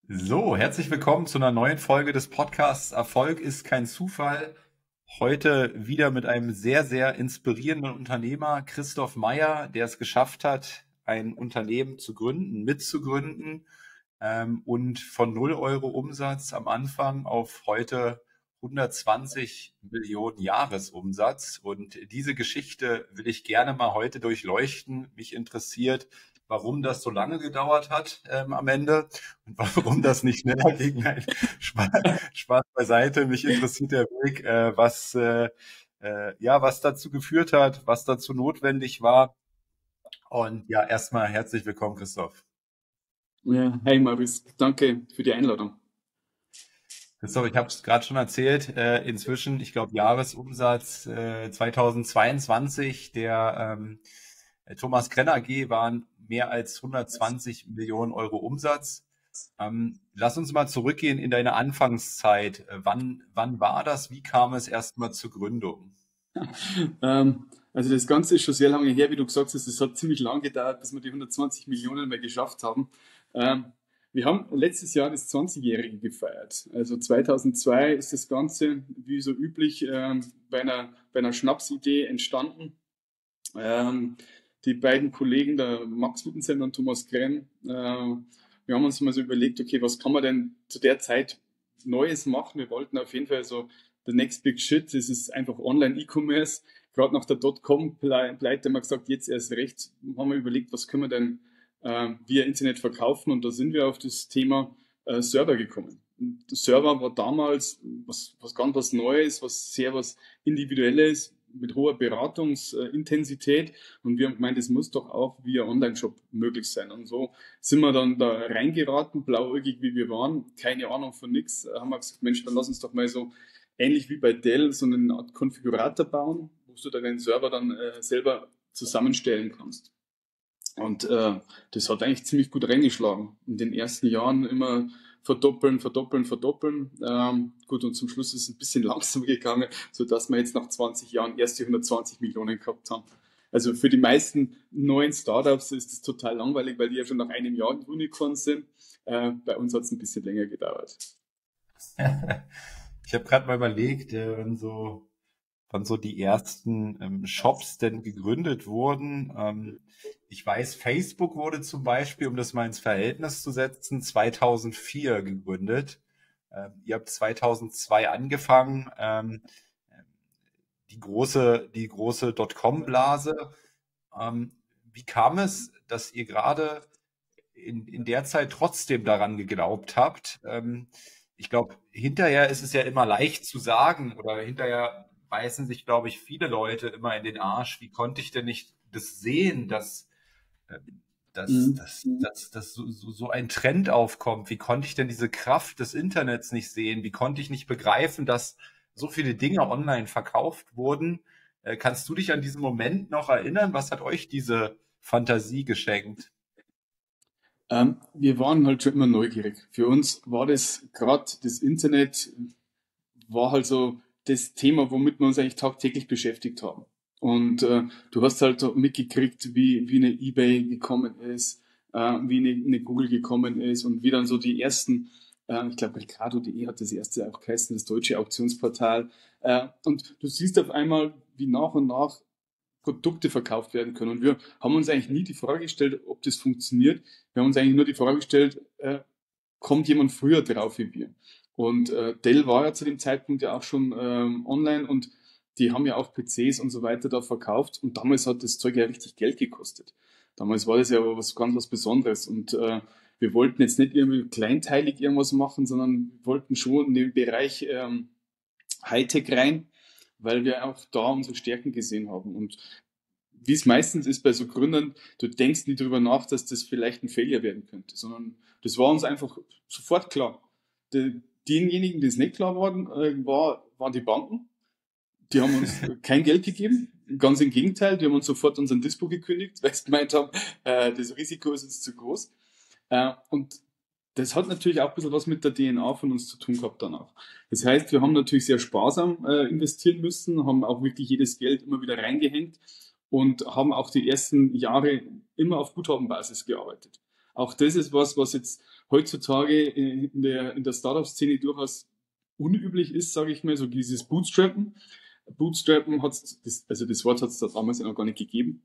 So, herzlich willkommen zu einer neuen Folge des Podcasts Erfolg ist kein Zufall. Heute wieder mit einem sehr, sehr inspirierenden Unternehmer, Christoph Meyer, der es geschafft hat, ein Unternehmen zu gründen, mitzugründen, und von 0 € Umsatz am Anfang auf heute 120 Millionen Jahresumsatz. Und diese Geschichte will ich gerne mal heute durchleuchten. Mich interessiert, warum das so lange gedauert hat am Ende und warum das nicht schneller ging. Nein, Spaß, Spaß beiseite. Mich interessiert der Weg, was dazu geführt hat, was dazu notwendig war. Und ja, erstmal herzlich willkommen, Christoph. Ja, hey Maurice, danke für die Einladung. Christoph, ich habe es gerade schon erzählt, inzwischen, ich glaube, Jahresumsatz 2022 der Thomas Krenner AG waren mehr als 120 Millionen Euro Umsatz. Lass uns mal zurückgehen in deine Anfangszeit. Wann war das? Wie kam es erstmal zur Gründung? Also das Ganze ist schon sehr lange her, wie du gesagt hast. Es hat ziemlich lang gedauert, bis wir die 120 Millionen mal geschafft haben. Ähm, Wir haben letztes Jahr das 20-Jährige gefeiert. Also 2002 ist das Ganze, wie so üblich, bei einer Schnapsidee entstanden. Ähm, Die beiden Kollegen, der Max Wittensender und Thomas Krenn, wir haben uns mal so überlegt, okay, was kann man denn zu der Zeit Neues machen? Wir wollten auf jeden Fall so the next big shit, das ist einfach Online-E-Commerce. Gerade nach der Dotcom-Pleite haben wir gesagt, jetzt erst recht, haben wir überlegt, was können wir denn via Internet verkaufen, und da sind wir auf das Thema Server gekommen. Und der Server war damals was ganz was Neues, was Individuelles, mit hoher Beratungsintensität, und wir haben gemeint, es muss doch auch via Online-Shop möglich sein. Und so sind wir dann da reingeraten, blauäugig wie wir waren, keine Ahnung von nix, haben wir gesagt, Mensch, dann lass uns doch mal so ähnlich wie bei Dell so eine Art Konfigurator bauen, wo du deinen Server dann selber zusammenstellen kannst. Und das hat eigentlich ziemlich gut reingeschlagen. In den ersten Jahren immer verdoppeln, verdoppeln, verdoppeln. Gut, und zum Schluss ist es ein bisschen langsamer gegangen, sodass wir jetzt nach 20 Jahren erst die 120 Millionen gehabt haben. Also für die meisten neuen Startups ist es total langweilig, weil die ja schon nach einem Jahr ein Unicorn sind. Bei uns hat es ein bisschen länger gedauert. Ich habe gerade mal überlegt, wann so die ersten Shops denn gegründet wurden. Ich weiß, Facebook wurde zum Beispiel, um das mal ins Verhältnis zu setzen, 2004 gegründet. Ihr habt 2002 angefangen. Die große Dotcom-Blase. Ähm, Wie kam es, dass ihr gerade in der Zeit trotzdem daran geglaubt habt? Ich glaube, hinterher ist es ja immer leicht zu sagen oder hinterher beißen sich, glaube ich, viele Leute immer in den Arsch. Wie konnte ich denn nicht das sehen, Mhm. dass so ein Trend aufkommt? Wie konnte ich denn diese Kraft des Internets nicht sehen? Wie konnte ich nicht begreifen, dass so viele Dinge online verkauft wurden? Kannst du dich an diesen Moment noch erinnern? Was hat euch diese Fantasie geschenkt? Wir waren halt schon immer neugierig. Für uns war das gerade das Internet, war halt so das Thema, womit wir uns eigentlich tagtäglich beschäftigt haben. Und du hast halt so mitgekriegt, wie eine eBay gekommen ist, wie eine Google gekommen ist, und wie dann so die ersten, ich glaube, Ricardo.de hat das erste auch geheißen, das deutsche Auktionsportal. Und du siehst auf einmal, wie nach und nach Produkte verkauft werden können. Und wir haben uns eigentlich nie die Frage gestellt, ob das funktioniert. Wir haben uns eigentlich nur die Frage gestellt, kommt jemand früher drauf wie wir? Und Dell war ja zu dem Zeitpunkt ja auch schon online, und die haben ja auch PCs und so weiter da verkauft. Und damals hat das Zeug ja richtig Geld gekostet. Damals war das ja was Besonderes. Und wir wollten jetzt nicht irgendwie kleinteilig irgendwas machen, sondern wollten schon in den Bereich Hightech rein, weil wir auch da unsere Stärken gesehen haben. Und wie es meistens ist bei so Gründern, du denkst nie darüber nach, dass das vielleicht ein Failure werden könnte, sondern das war uns einfach sofort klar. Diejenigen, die es nicht klar waren die Banken. Die haben uns kein Geld gegeben. Ganz im Gegenteil, die haben uns sofort unseren Dispo gekündigt, weil sie gemeint haben, das Risiko ist jetzt zu groß. Und das hat natürlich auch ein bisschen was mit der DNA von uns zu tun gehabt danach. Das heißt, wir haben natürlich sehr sparsam investieren müssen, haben auch wirklich jedes Geld immer wieder reingehängt und haben auch die ersten Jahre immer auf Guthabenbasis gearbeitet. auch das ist was jetzt heutzutage in der Startup-Szene durchaus unüblich ist, sage ich mal, so dieses Bootstrappen. Bootstrappen hat's, das Wort hat es da damals ja noch gar nicht gegeben.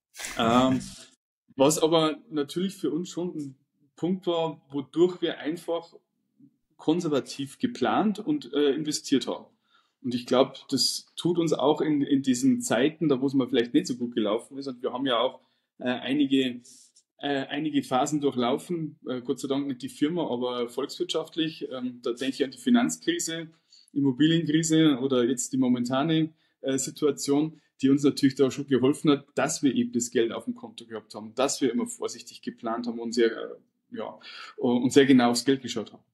Was aber natürlich für uns schon ein Punkt war, wodurch wir einfach konservativ geplant und investiert haben. Und ich glaube, das tut uns auch in diesen Zeiten, da wo es mal vielleicht nicht so gut gelaufen ist. Und wir haben ja auch einige Phasen durchlaufen, Gott sei Dank nicht die Firma, aber volkswirtschaftlich. Da denke ich an die Finanzkrise, Immobilienkrise oder jetzt die momentane Situation, die uns natürlich da schon geholfen hat, dass wir eben das Geld auf dem Konto gehabt haben, dass wir immer vorsichtig geplant haben und und sehr genau aufs Geld geschaut haben.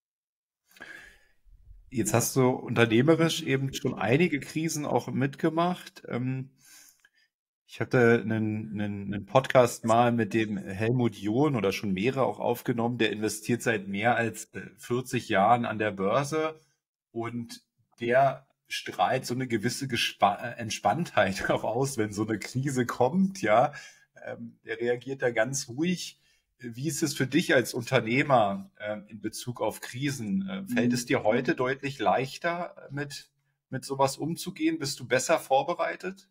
Jetzt hast du unternehmerisch eben schon einige Krisen auch mitgemacht. Ich hatte einen Podcast mal mit dem Helmut John oder schon mehrere auch aufgenommen, der investiert seit mehr als 40 Jahren an der Börse und der strahlt so eine gewisse Entspanntheit auch aus, wenn so eine Krise kommt, ja. Der reagiert da ganz ruhig. Wie ist es für dich als Unternehmer in Bezug auf Krisen? Fällt es dir heute deutlich leichter, mit sowas umzugehen? Bist du besser vorbereitet?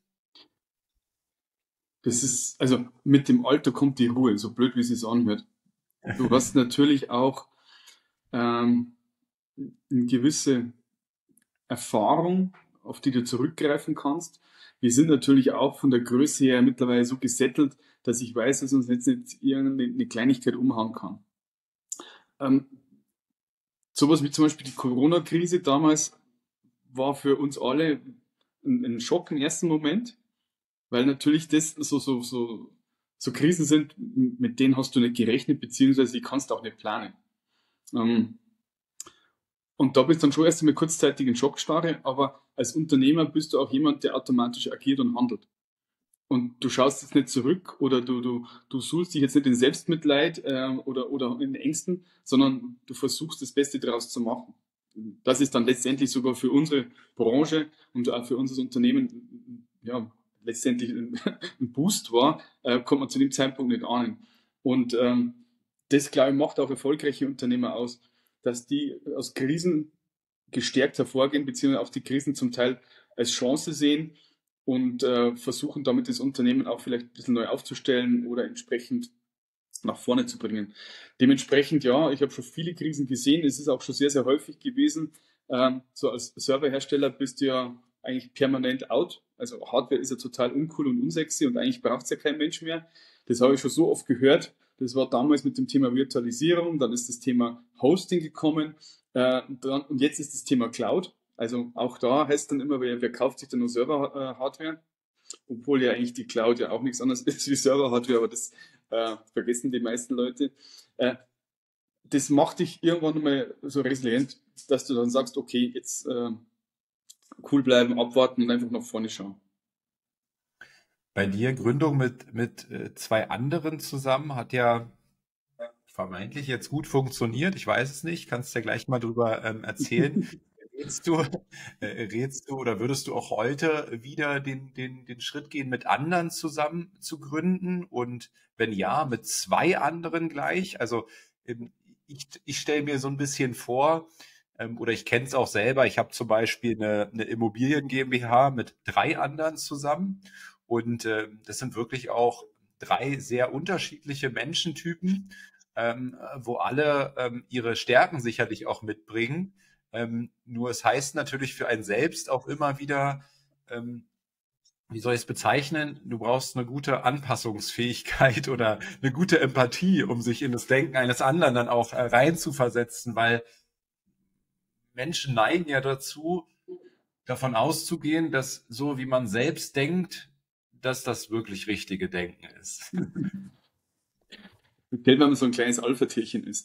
Das ist, also mit dem Alter kommt die Ruhe, so blöd wie es sich anhört. Du hast natürlich auch eine gewisse Erfahrung, auf die du zurückgreifen kannst. Wir sind natürlich auch von der Größe her mittlerweile so gesettelt, dass ich weiß, dass uns jetzt nicht irgendeine Kleinigkeit umhauen kann. Ähm, Sowas wie zum Beispiel die Corona-Krise damals war für uns alle ein Schock im ersten Moment, weil natürlich das so Krisen sind, mit denen hast du nicht gerechnet, beziehungsweise die kannst du auch nicht planen. Und da bist du dann schon erst einmal kurzzeitig in Schockstarre, aber als Unternehmer bist du auch jemand, der automatisch agiert und handelt. Und du schaust jetzt nicht zurück oder du suchst dich jetzt nicht in Selbstmitleid oder in Ängsten, sondern du versuchst das Beste daraus zu machen. Das ist dann letztendlich sogar für unsere Branche und auch für unser Unternehmen ja, letztendlich ein Boost war, kommt man zu dem Zeitpunkt nicht ahnen. Und das, glaube ich, macht auch erfolgreiche Unternehmer aus, dass die aus Krisen gestärkt hervorgehen, beziehungsweise auch die Krisen zum Teil als Chance sehen und versuchen damit das Unternehmen auch vielleicht ein bisschen neu aufzustellen oder entsprechend nach vorne zu bringen. Dementsprechend, ja, ich habe schon viele Krisen gesehen. Es ist auch schon sehr, sehr häufig gewesen. So als Serverhersteller bist du ja eigentlich permanent out. Also Hardware ist ja total uncool und unsexy und eigentlich braucht es ja kein Mensch mehr. Das habe ich schon so oft gehört. Das war damals mit dem Thema Virtualisierung, dann ist das Thema Hosting gekommen und jetzt ist das Thema Cloud. Also auch da heißt dann immer, wer kauft sich denn nur Server-Hardware? Obwohl ja eigentlich die Cloud ja auch nichts anderes ist wie Server-Hardware, aber das vergessen die meisten Leute. Das macht dich irgendwann mal so resilient, dass du dann sagst, okay, jetzt cool bleiben, abwarten und einfach nach vorne schauen. Bei dir Gründung mit zwei anderen zusammen hat ja vermeintlich jetzt gut funktioniert. Ich weiß es nicht. Kannst ja gleich mal drüber erzählen. Rätst du, rätst du oder würdest du auch heute wieder den Schritt gehen, mit anderen zusammen zu gründen? Und wenn ja, mit zwei anderen gleich? Also ich stelle mir so ein bisschen vor, oder ich kenne es auch selber, ich habe zum Beispiel eine Immobilien GmbH mit drei anderen zusammen. Und das sind wirklich auch drei sehr unterschiedliche Menschentypen, wo alle ihre Stärken sicherlich auch mitbringen. Nur es heißt natürlich für einen selbst auch immer wieder, wie soll ich es bezeichnen? Du brauchst eine gute Anpassungsfähigkeit oder eine gute Empathie, um sich in das Denken eines anderen dann auch reinzuversetzen, weil Menschen neigen ja dazu, davon auszugehen, dass so wie man selbst denkt, dass das wirklich richtige Denken ist. Wenn man so ein kleines Alpha-Tierchen ist.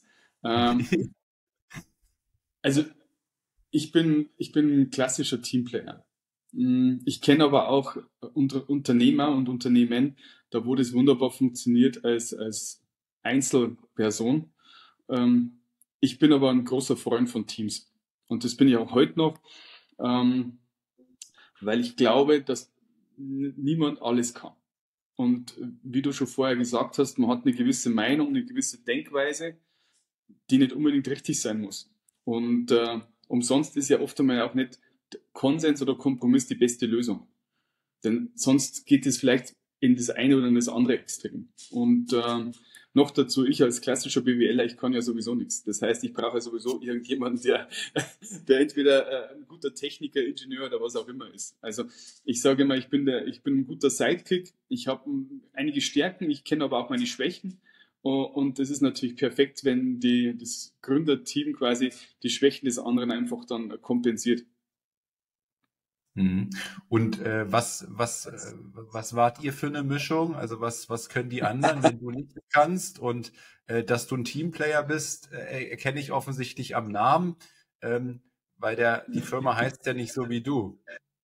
Also ich bin ein klassischer Teamplayer. Ich kenne aber auch Unternehmer und Unternehmen, da wo das wunderbar funktioniert als Einzelperson. Ich bin aber ein großer Freund von Teams. Und das bin ich auch heute noch, weil ich glaube, dass niemand alles kann. Und wie du schon vorher gesagt hast, man hat eine gewisse Meinung, eine gewisse Denkweise, die nicht unbedingt richtig sein muss. Und umsonst ist ja oft einmal auch nicht Konsens oder Kompromiss die beste Lösung. Denn sonst geht es vielleicht in das eine oder in das andere Extrem. Und noch dazu, ich als klassischer BWLer, ich kann ja sowieso nichts. Das heißt, ich brauche ja sowieso irgendjemanden, der entweder ein guter Techniker, Ingenieur oder was auch immer ist. Also ich sage immer, ich bin ein guter Sidekick. Ich habe einige Stärken, ich kenne aber auch meine Schwächen. Und das ist natürlich perfekt, wenn das Gründerteam quasi die Schwächen des anderen einfach dann kompensiert. Mhm. Und was wart ihr für eine Mischung? Also was können die anderen, wenn du nicht kannst? Und dass du ein Teamplayer bist, erkenne ich offensichtlich am Namen, weil die Firma heißt ja nicht so wie du.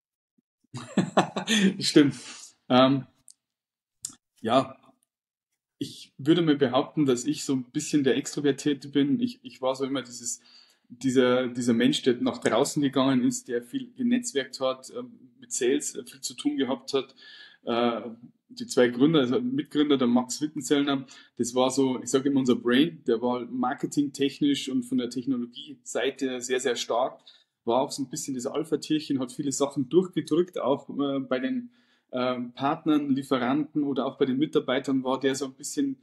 Stimmt. Ähm, ja, ich würde mir behaupten, dass ich so ein bisschen der Extrovertierte bin. Ich war so immer dieser Mensch, der nach draußen gegangen ist, der viel genetzwerkt hat, mit Sales viel zu tun gehabt hat. Die zwei Gründer, also Mitgründer, der Max Wittenzellner, das war so, ich sage immer unser Brain, der war marketingtechnisch und von der Technologie-Seite sehr, sehr stark, war auch so ein bisschen das Alpha-Tierchen, hat viele Sachen durchgedrückt, auch bei den Partnern, Lieferanten oder auch bei den Mitarbeitern war der so ein bisschen,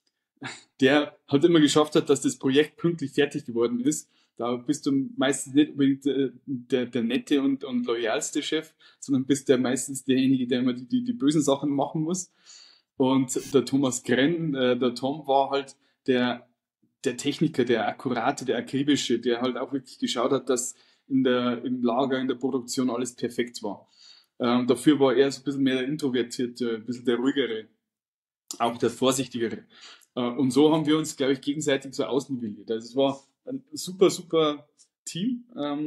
der halt immer geschafft hat, dass das Projekt pünktlich fertig geworden ist. Da bist du meistens nicht unbedingt der nette und loyalste Chef, sondern bist der meistens derjenige, der immer die bösen Sachen machen muss. Und der Thomas Grenn, der Tom, war halt der Techniker, der Akkurate, der Akribische, der halt auch wirklich geschaut hat, dass im Lager, in der Produktion alles perfekt war. Dafür war er so ein bisschen mehr der Introvertierte, ein bisschen der Ruhigere, auch der Vorsichtigere. Und so haben wir uns, glaube ich, gegenseitig so ausnivelliert. Also es war ein super, super Team.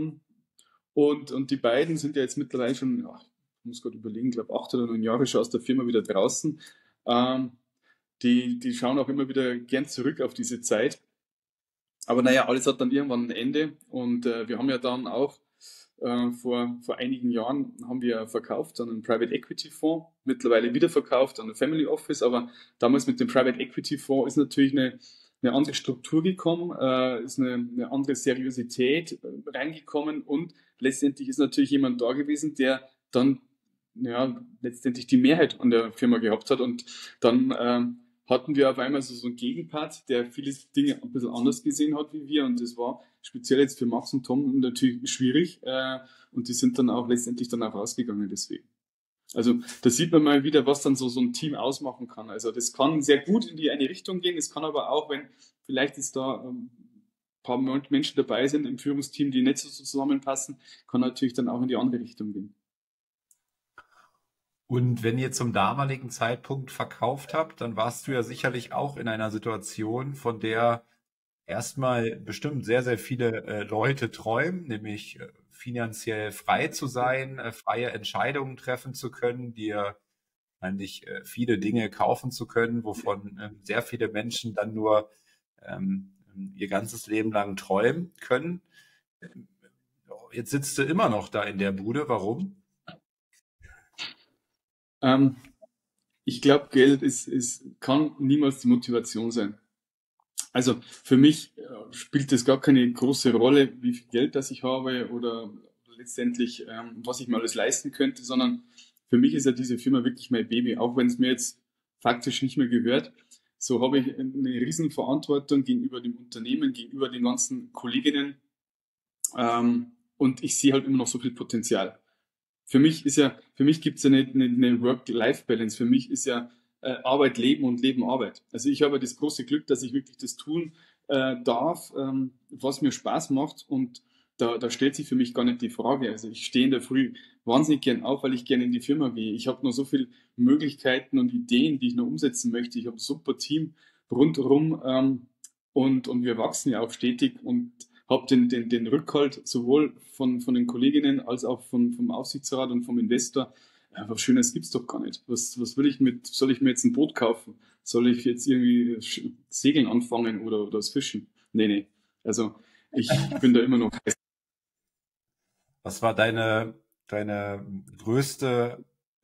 Und die beiden sind ja jetzt mittlerweile schon, ja, ich muss gerade überlegen, ich glaube 8 oder 9 Jahre schon aus der Firma wieder draußen. Ähm, die schauen auch immer wieder gern zurück auf diese Zeit. Aber naja, alles hat dann irgendwann ein Ende. Und wir haben ja dann auch vor einigen Jahren haben wir verkauft an einen Private Equity Fonds, mittlerweile wieder verkauft an ein Family Office, aber damals mit dem Private Equity Fonds ist natürlich eine andere Struktur gekommen, ist eine andere Seriosität reingekommen und letztendlich ist natürlich jemand da gewesen, der dann ja, letztendlich die Mehrheit an der Firma gehabt hat und dann hatten wir auf einmal so einen Gegenpart, der viele Dinge ein bisschen anders gesehen hat wie wir und das war speziell jetzt für Max und Tom natürlich schwierig und die sind dann auch letztendlich dann auch rausgegangen deswegen. Also da sieht man mal wieder, was dann so ein Team ausmachen kann. Also das kann sehr gut in die eine Richtung gehen, es kann aber auch, wenn vielleicht ist da ein paar Menschen dabei sind im Führungsteam, die nicht so zusammenpassen, kann natürlich dann auch in die andere Richtung gehen. Und wenn ihr zum damaligen Zeitpunkt verkauft habt, dann warst du ja sicherlich auch in einer Situation, von der erstmal bestimmt sehr, sehr viele Leute träumen, nämlich finanziell frei zu sein, freie Entscheidungen treffen zu können, dir eigentlich viele Dinge kaufen zu können, wovon sehr viele Menschen dann nur ihr ganzes Leben lang träumen können. Jetzt sitzt du immer noch da in der Bude. Warum? Ähm, Ich glaube, Geld kann niemals die Motivation sein. Also für mich spielt es gar keine große Rolle, wie viel Geld das ich habe oder letztendlich, was ich mir alles leisten könnte, sondern für mich ist ja diese Firma wirklich mein Baby, auch wenn es mir jetzt faktisch nicht mehr gehört. So habe ich eine riesen Verantwortung gegenüber dem Unternehmen, gegenüber den ganzen Kolleginnen und ich sehe halt immer noch so viel Potenzial. Für mich gibt es ja eine Work-Life-Balance. Für mich ist ja Arbeit Leben und Leben Arbeit. Also ich habe das große Glück, dass ich wirklich das tun darf, was mir Spaß macht. Und da stellt sich für mich gar nicht die Frage. Also ich stehe in der Früh wahnsinnig gern auf, weil ich gerne in die Firma gehe. Ich habe noch so viele Möglichkeiten und Ideen, die ich noch umsetzen möchte. Ich habe ein super Team rundherum und wir wachsen ja auch stetig und habe den Rückhalt sowohl von den Kolleginnen als auch vom Aufsichtsrat und vom Investor. Ja, was Schönes gibt's doch gar nicht. Was will ich soll ich mir jetzt ein Boot kaufen? Soll ich jetzt irgendwie Segeln anfangen oder das Fischen? Nee, nee. Also ich bin da immer noch heiß. Was war deine größte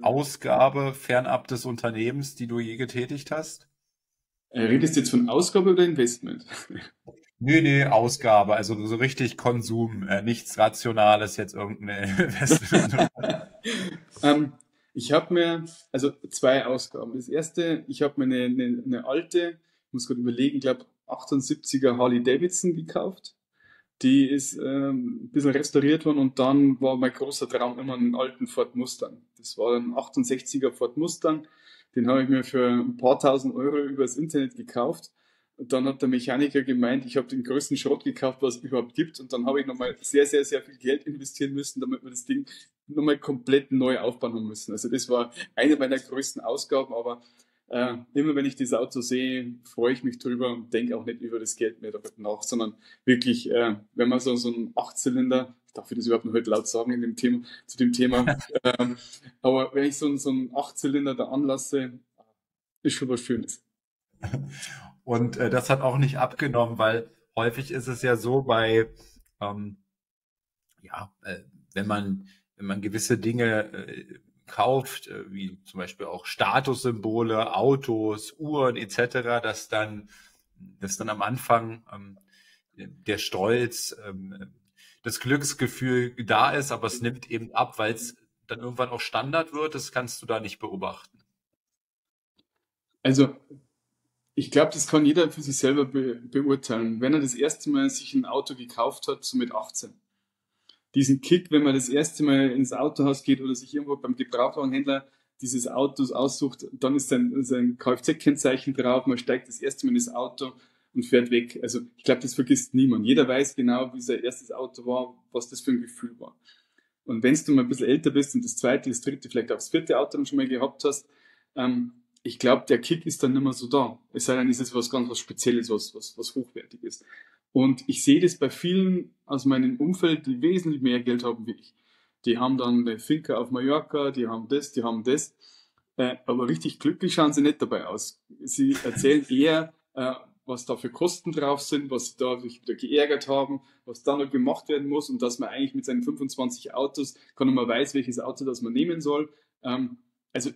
Ausgabe fernab des Unternehmens, die du je getätigt hast? Redest du jetzt von Ausgabe oder Investment? Nee, Ausgabe, also so richtig Konsum, nichts Rationales, jetzt irgendeine Investment. Ähm, ich habe mir, also zwei Ausgaben. Das erste, ich habe mir eine alte, ich muss gerade überlegen, ich glaube 78er Harley Davidson gekauft. Die ist ein bisschen restauriert worden und dann war mein großer Traum immer einen alten Ford Mustang. Das war ein 68er Ford Mustang. Den habe ich mir für ein paar tausend Euro übers Internet gekauft. Und dann hat der Mechaniker gemeint, ich habe den größten Schrott gekauft, was es überhaupt gibt. Und dann habe ich nochmal sehr, sehr, sehr viel Geld investieren müssen, damit wir das Ding nochmal komplett neu aufbauen haben müssen. Also das war eine meiner größten Ausgaben, aber immer wenn ich dieses Auto sehe, freue ich mich drüber und denke auch nicht über das Geld mehr damit nach, sondern wirklich, wenn man so einen Achtzylinder, darf ich das überhaupt noch heute laut sagen in dem Thema, zu dem Thema, aber wenn ich so einen Achtzylinder da anlasse, ist schon was Schönes. Und das hat auch nicht abgenommen, weil häufig ist es ja so ähm, ja, wenn man gewisse Dinge kauft, wie zum Beispiel auch Statussymbole, Autos, Uhren etc., dass dann am Anfang der Stolz, das Glücksgefühl da ist, aber es nimmt eben ab, weil es dann irgendwann auch Standard wird. Das kannst du da nicht beobachten. Also ich glaube, das kann jeder für sich selber beurteilen. Wenn er das erste Mal sich ein Auto gekauft hat, so mit 18, diesen Kick, wenn man das erste Mal ins Autohaus geht oder sich irgendwo beim Gebrauchtwagenhändler dieses Autos aussucht, dann ist sein Kfz-Kennzeichen drauf, man steigt das erste Mal ins Auto und fährt weg. Also ich glaube, das vergisst niemand. Jeder weiß genau, wie sein erstes Auto war, was das für ein Gefühl war. Und wenn du mal ein bisschen älter bist und das zweite, das dritte, vielleicht auch das vierte Auto dann schon mal gehabt hast, ich glaube, der Kick ist dann nicht mehr so da. Es sei denn, ist es was ganz was Spezielles, was hochwertig ist. Und ich sehe das bei vielen aus meinem Umfeld, die wesentlich mehr Geld haben wie ich. Die haben dann eine Finca auf Mallorca, die haben das, die haben das. Aber richtig glücklich schauen sie nicht dabei aus. Sie erzählen eher, was da für Kosten drauf sind, was sie da sich wieder geärgert haben, was da noch gemacht werden muss und dass man eigentlich mit seinen 25 Autos gar nicht mehr weiß, welches Auto das man nehmen soll. Also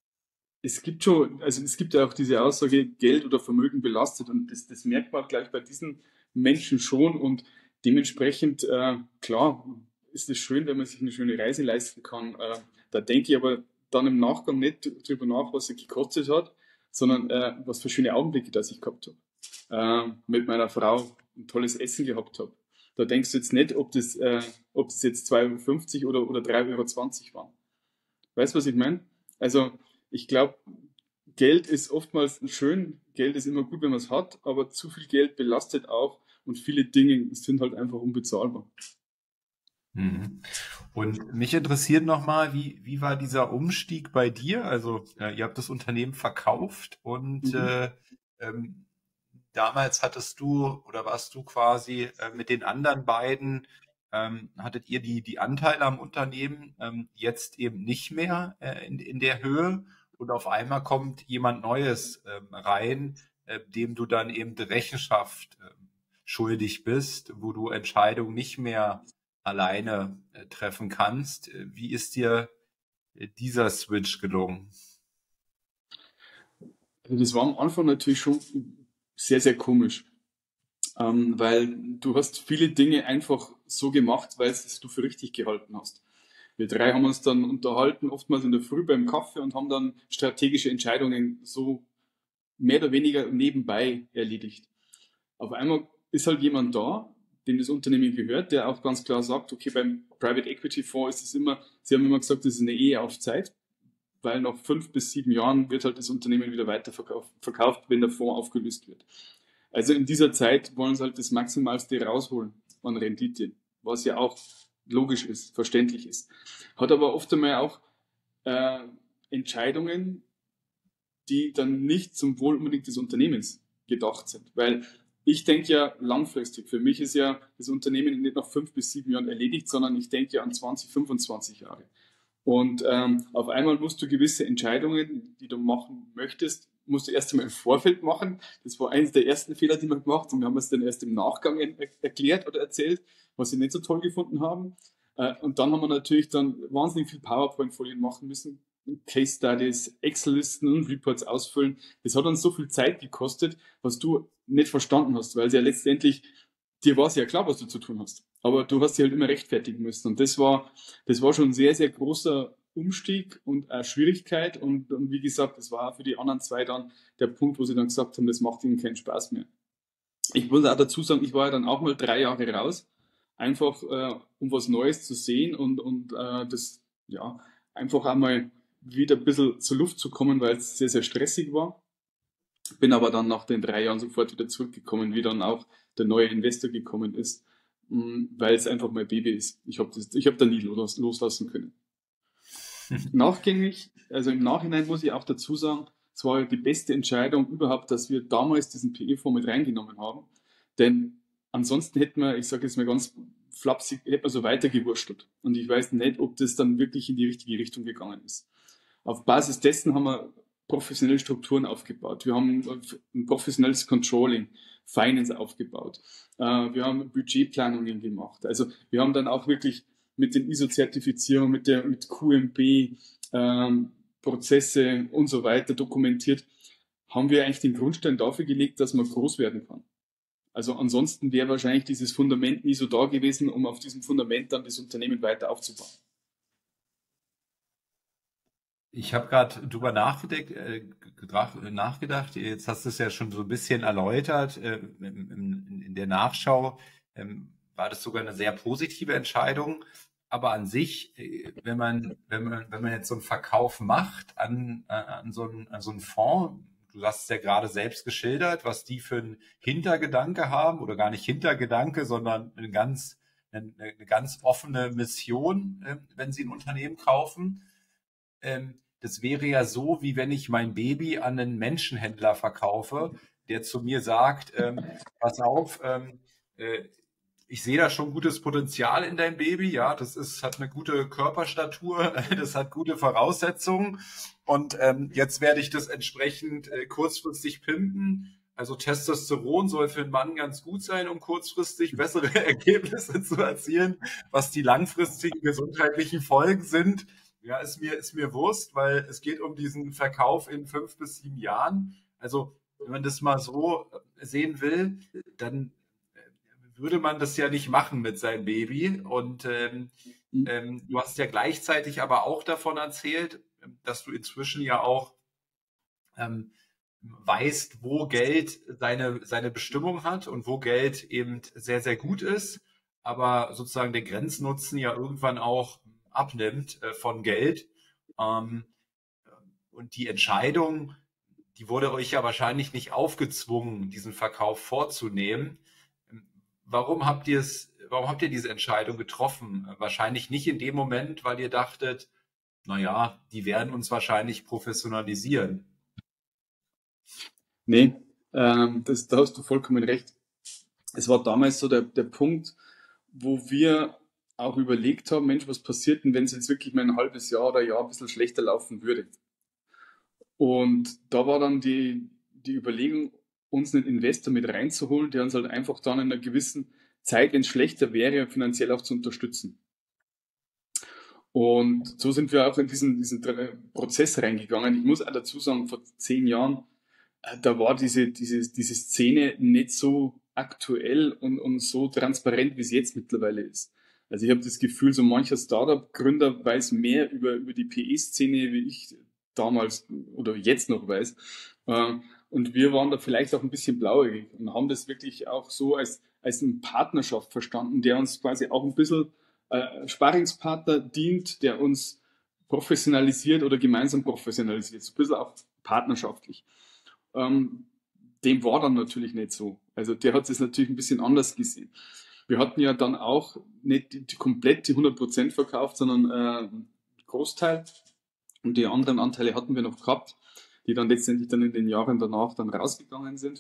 es gibt ja auch diese Aussage, Geld oder Vermögen belastet und das merkt man gleich bei diesen Menschen schon und dementsprechend, klar, ist es schön, wenn man sich eine schöne Reise leisten kann. Da denke ich aber dann im Nachgang nicht drüber nach, was sie gekostet hat, sondern was für schöne Augenblicke das ich gehabt habe. Mit meiner Frau ein tolles Essen gehabt habe. Da denkst du jetzt nicht, ob das jetzt 2,50 € oder 3,20 € waren. Weißt du, was ich meine? Also, ich glaube, Geld ist oftmals schön, Geld ist immer gut, wenn man es hat, aber zu viel Geld belastet auch und viele Dinge sind halt einfach unbezahlbar. Mhm. Und mich interessiert nochmal, wie war dieser Umstieg bei dir? Also, ihr habt das Unternehmen verkauft und Mhm. ähm, damals hattest du oder warst du quasi mit den anderen beiden, hattet ihr die Anteile am Unternehmen, jetzt eben nicht mehr in der Höhe und auf einmal kommt jemand Neues rein, dem du dann eben Rechenschaft schuldig bist, wo du Entscheidungen nicht mehr alleine treffen kannst. Wie ist dir dieser Switch gelungen? Also das war am Anfang natürlich schon sehr, sehr komisch, weil du hast viele Dinge einfach so gemacht, weil es du für richtig gehalten hast. Wir drei haben uns dann unterhalten, oftmals in der Früh beim Kaffee und haben dann strategische Entscheidungen so mehr oder weniger nebenbei erledigt. Auf einmal ist halt jemand da, dem das Unternehmen gehört, der auch ganz klar sagt, okay, beim Private Equity Fonds ist es immer, sie haben immer gesagt, das ist eine Ehe auf Zeit, weil nach 5 bis 7 Jahren wird halt das Unternehmen wieder weiterverkauft, wenn der Fonds aufgelöst wird. Also in dieser Zeit wollen sie halt das Maximalste rausholen an Rendite, was ja auch logisch ist, verständlich ist. Hat aber oft einmal auch äh, Entscheidungen, die dann nicht zum Wohl unbedingt des Unternehmens gedacht sind. Weil ich denke ja langfristig. Für mich ist ja das Unternehmen nicht nach 5 bis 7 Jahren erledigt, sondern ich denke ja an 20, 25 Jahre. Und auf einmal musst du gewisse Entscheidungen, die du machen möchtest, musst du erst einmal im Vorfeld machen. Das war eines der ersten Fehler, die wir gemacht haben. Wir haben es dann erst im Nachgang erklärt oder erzählt, was sie nicht so toll gefunden haben. Und dann haben wir natürlich dann wahnsinnig viel PowerPoint-Folien machen müssen, Case Studies, Excel-Listen und Reports ausfüllen. Das hat uns so viel Zeit gekostet, was du nicht verstanden hast, weil es ja letztendlich, dir war es ja klar, was du zu tun hast. Aber du hast dich halt immer rechtfertigen müssen. Und das war schon ein sehr, sehr großer Umstieg und eine Schwierigkeit. Und wie gesagt, das war auch für die anderen zwei dann der Punkt, wo sie dann gesagt haben, das macht ihnen keinen Spaß mehr. Ich muss auch dazu sagen, ich war ja dann auch mal 3 Jahre raus, einfach um was Neues zu sehen und das, ja, einfach einmal wieder ein bisschen zur Luft zu kommen, weil es sehr, sehr stressig war. Bin aber dann nach den 3 Jahren sofort wieder zurückgekommen, wie dann auch der neue Investor gekommen ist, weil es einfach mein Baby ist. Ich hab da nie loslassen können. Nachgängig, also im Nachhinein muss ich auch dazu sagen, es war die beste Entscheidung überhaupt, dass wir damals diesen PE-Fonds mit reingenommen haben. Denn ansonsten hätten wir, ich sage jetzt mal ganz flapsig, hätten wir so weitergewurschtelt. Und ich weiß nicht, ob das dann wirklich in die richtige Richtung gegangen ist. Auf Basis dessen haben wir professionelle Strukturen aufgebaut. Wir haben ein professionelles Controlling, Finance aufgebaut. Wir haben Budgetplanungen gemacht. Also wir haben dann auch wirklich mit den ISO-Zertifizierungen, mit QMB, Prozesse und so weiter dokumentiert, haben wir eigentlich den Grundstein dafür gelegt, dass man groß werden kann. Also ansonsten wäre wahrscheinlich dieses Fundament nie so da gewesen, um auf diesem Fundament dann das Unternehmen weiter aufzubauen. Ich habe gerade drüber nachgedacht. Jetzt hast du es ja schon so ein bisschen erläutert. In der Nachschau war das sogar eine sehr positive Entscheidung. Aber an sich, wenn man jetzt so einen Verkauf macht an so einen Fonds, du hast es ja gerade selbst geschildert, was die für einen Hintergedanke haben, oder gar nicht Hintergedanke, sondern eine ganz offene Mission, wenn sie ein Unternehmen kaufen. Das wäre ja so, wie wenn ich mein Baby an einen Menschenhändler verkaufe, der zu mir sagt, pass auf, äh, ich sehe da schon gutes Potenzial in dein Baby, ja, hat eine gute Körperstatur, das hat gute Voraussetzungen, und jetzt werde ich das entsprechend kurzfristig pimpen. Also Testosteron soll für einen Mann ganz gut sein, um kurzfristig bessere Ergebnisse zu erzielen. Was die langfristigen gesundheitlichen Folgen sind, ja, ist mir Wurst, weil es geht um diesen Verkauf in 5 bis 7 Jahren. Also, wenn man das mal so sehen will, dann würde man das ja nicht machen mit seinem Baby. Und du hast ja gleichzeitig aber auch davon erzählt, dass du inzwischen ja auch ähm, weißt, wo Geld seine Bestimmung hat und wo Geld eben sehr, sehr gut ist, aber sozusagen der Grenznutzen ja irgendwann auch abnimmt von Geld. Ähm, und die Entscheidung, die wurde euch ja wahrscheinlich nicht aufgezwungen, diesen Verkauf vorzunehmen. Warum habt ihr diese Entscheidung getroffen? Wahrscheinlich nicht in dem Moment, weil ihr dachtet, naja, die werden uns wahrscheinlich professionalisieren. Nee, da hast du vollkommen recht. Es war damals so der Punkt, wo wir auch überlegt haben, Mensch, was passiert denn, wenn es jetzt wirklich mal ein halbes Jahr oder ein Jahr ein bisschen schlechter laufen würde? Und da war dann die Überlegung, uns einen Investor mit reinzuholen, der uns halt einfach dann in einer gewissen Zeit, wenn es schlechter wäre, finanziell auch zu unterstützen. Und so sind wir auch in diesen Prozess reingegangen. Ich muss auch dazu sagen, vor 10 Jahren, da war diese Szene nicht so aktuell und so transparent, wie es jetzt mittlerweile ist. Also ich habe das Gefühl, so mancher Startup-Gründer weiß mehr über die PE-Szene, wie ich damals oder jetzt noch weiß. Und wir waren da vielleicht auch ein bisschen blauäugig und haben das wirklich auch so als eine Partnerschaft verstanden, der uns quasi auch ein bisschen Sparringspartner dient, der uns professionalisiert oder gemeinsam professionalisiert. So ein bisschen auch partnerschaftlich. Ähm, Dem war dann natürlich nicht so. Also der hat es natürlich ein bisschen anders gesehen. Wir hatten ja dann auch nicht komplett die 100% verkauft, sondern Großteil. Und die anderen Anteile hatten wir noch gehabt, die dann letztendlich dann in den Jahren danach dann rausgegangen sind.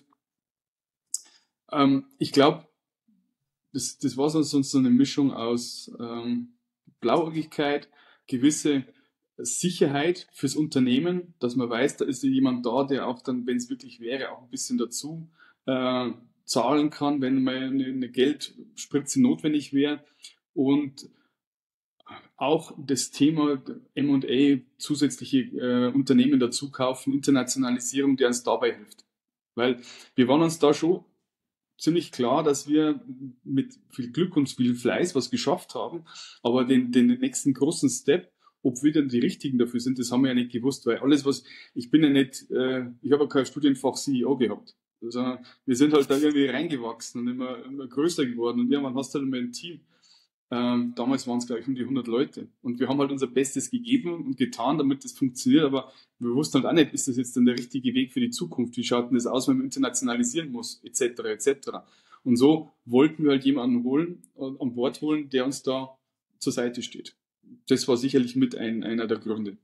Ich glaube, das war so eine Mischung aus Blauäugigkeit, gewisse Sicherheit fürs Unternehmen, dass man weiß, da ist jemand da, der auch dann, wenn es wirklich wäre, auch ein bisschen dazu zahlen kann, wenn mal eine Geldspritze notwendig wäre. Und auch das Thema M&A, zusätzliche Unternehmen dazu kaufen, Internationalisierung, der uns dabei hilft. Weil wir waren uns da schon ziemlich klar, dass wir mit viel Glück und viel Fleiß was geschafft haben, aber den nächsten großen Step, ob wir denn die Richtigen dafür sind, das haben wir ja nicht gewusst, weil alles was, ich bin ja nicht, ich habe ja kein Studienfach CEO gehabt, sondern wir sind halt da irgendwie reingewachsen und immer größer geworden und irgendwann hast du halt immer ein Team. Damals waren es, glaube ich, um die 100 Leute. Und wir haben halt unser Bestes gegeben und getan, damit das funktioniert. Aber wir wussten halt auch nicht, ist das jetzt dann der richtige Weg für die Zukunft? Wie schaut denn das aus, wenn man internationalisieren muss, etc., etc. Und so wollten wir halt jemanden holen, an Bord holen, der uns da zur Seite steht. Das war sicherlich mit einer der Gründe.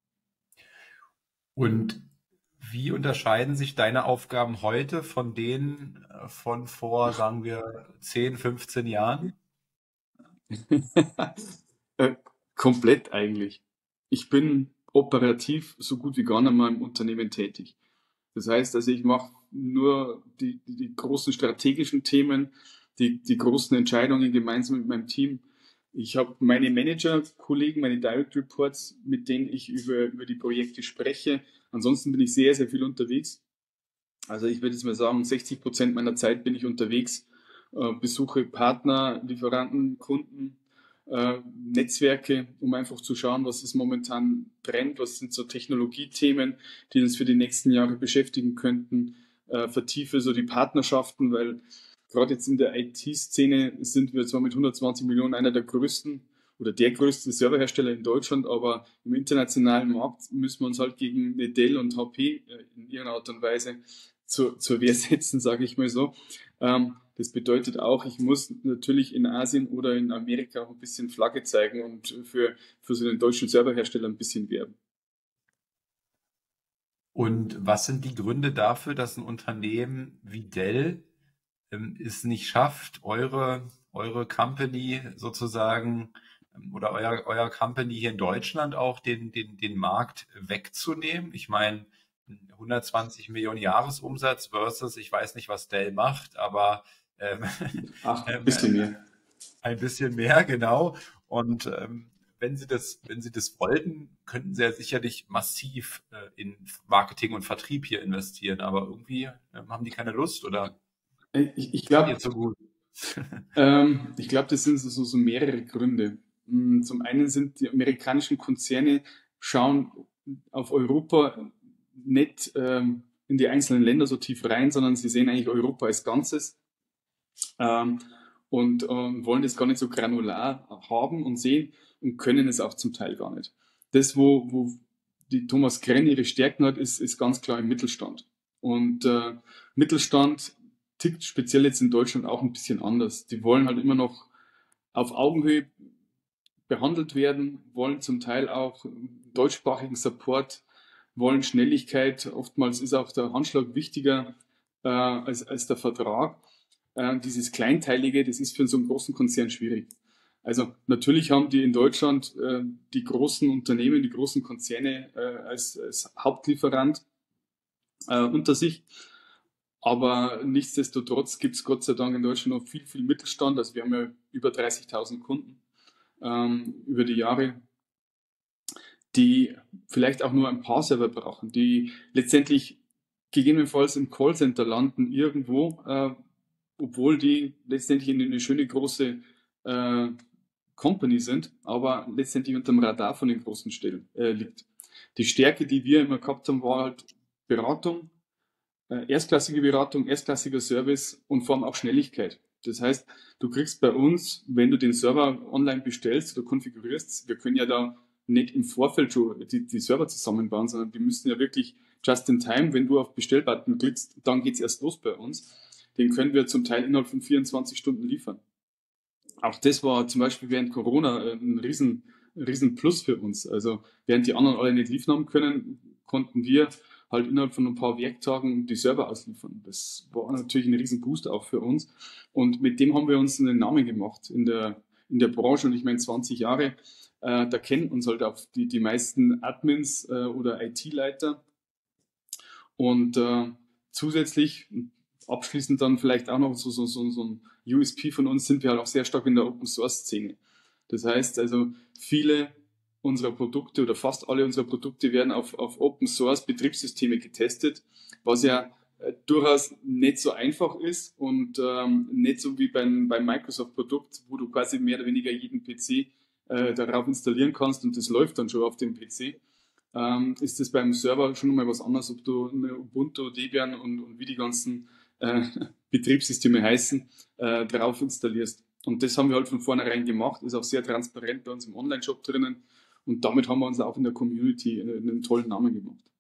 Und wie unterscheiden sich deine Aufgaben heute von denen von vor, sagen wir, 10, 15 Jahren? Äh, komplett eigentlich. Ich bin operativ so gut wie gar nicht mehr im Unternehmen tätig. Das heißt, also ich mache nur die großen strategischen Themen, die großen Entscheidungen gemeinsam mit meinem Team. Ich habe meine Manager-Kollegen, meine Direct Reports, mit denen ich über die Projekte spreche. Ansonsten bin ich sehr, sehr viel unterwegs. Also ich würde jetzt mal sagen, 60% meiner Zeit bin ich unterwegs, besuche Partner, Lieferanten, Kunden, Netzwerke, um einfach zu schauen, was ist momentan Trend, was sind so Technologiethemen, die uns für die nächsten Jahre beschäftigen könnten, vertiefe so die Partnerschaften, weil gerade jetzt in der IT-Szene sind wir zwar mit 120 Millionen einer der größten oder der größte Serverhersteller in Deutschland, aber im internationalen Markt müssen wir uns halt gegen eine Dell und HP in irgendeiner Art und Weise zur Wehr setzen, sage ich mal so. Das bedeutet auch, ich muss natürlich in Asien oder in Amerika auch ein bisschen Flagge zeigen und für so den deutschen Serverhersteller ein bisschen werben. Und was sind die Gründe dafür, dass ein Unternehmen wie Dell es nicht schafft, eure Company sozusagen oder euer Company hier in Deutschland auch den Markt wegzunehmen? Ich meine, 120 Millionen Jahresumsatz versus, ich weiß nicht, was Dell macht, aber ähm, Ach, ein ähm, bisschen mehr. ein bisschen mehr, genau. Und wenn Sie das wollten, könnten Sie ja sicherlich massiv in Marketing und Vertrieb hier investieren, aber irgendwie haben die keine Lust oder Ich seid ihr glaube, zu gut? das sind so mehrere Gründe. Zum einen sind die amerikanischen Konzerne schauen auf Europa nicht in die einzelnen Länder so tief rein, sondern sie sehen eigentlich Europa als Ganzes ähm, und wollen das gar nicht so granular haben und sehen und können es auch zum Teil gar nicht. Das, wo die Thomas Krenn ihre Stärken hat, ist ganz klar im Mittelstand. Und Mittelstand tickt speziell jetzt in Deutschland auch ein bisschen anders. Die wollen halt immer noch auf Augenhöhe behandelt werden, wollen zum Teil auch deutschsprachigen Support, wollen Schnelligkeit. Oftmals ist auch der Handschlag wichtiger als der Vertrag. Dieses Kleinteilige, das ist für so einen großen Konzern schwierig. Also natürlich haben die in Deutschland die großen Unternehmen, die großen Konzerne als Hauptlieferant unter sich. Aber nichtsdestotrotz gibt es Gott sei Dank in Deutschland noch viel, viel Mittelstand. Also wir haben ja über 30.000 Kunden über die Jahre, die vielleicht auch nur ein paar Server brauchen, die letztendlich gegebenenfalls im Callcenter landen irgendwo, obwohl die letztendlich in eine schöne große Company sind, aber letztendlich unterm Radar von den großen Stellen liegt. Die Stärke, die wir immer gehabt haben, war halt Beratung, erstklassige Beratung, erstklassiger Service und vor allem auch Schnelligkeit. Das heißt, du kriegst bei uns, wenn du den Server online bestellst oder konfigurierst, wir können ja da nicht im Vorfeld schon die Server zusammenbauen, sondern wir müssen ja wirklich just in time, wenn du auf Bestellbutton klickst, dann geht's erst los bei uns. Den können wir zum Teil innerhalb von 24 Stunden liefern. Auch das war zum Beispiel während Corona ein riesen Plus für uns. Also während die anderen alle nicht liefern haben können, konnten wir halt innerhalb von ein paar Werktagen die Server ausliefern. Das war natürlich ein riesen Boost auch für uns. Und mit dem haben wir uns einen Namen gemacht in der Branche. Und ich meine 20 Jahre, da kennen uns halt auch die meisten Admins oder IT-Leiter. Und zusätzlich, abschließend dann vielleicht auch noch so ein USP von uns, sind wir halt auch sehr stark in der Open Source Szene. Das heißt also, viele unserer Produkte oder fast alle unserer Produkte werden auf Open Source Betriebssysteme getestet, was ja durchaus nicht so einfach ist und nicht so wie beim Microsoft Produkt, wo du quasi mehr oder weniger jeden PC darauf installieren kannst und das läuft dann schon auf dem PC. Ist das beim Server schon mal was anderes, ob du eine Ubuntu, Debian und wie die ganzen äh, Betriebssysteme heißen, darauf installierst. Und das haben wir halt von vornherein gemacht, ist auch sehr transparent bei uns im Online-Shop drinnen und damit haben wir uns auch in der Community einen tollen Namen gemacht.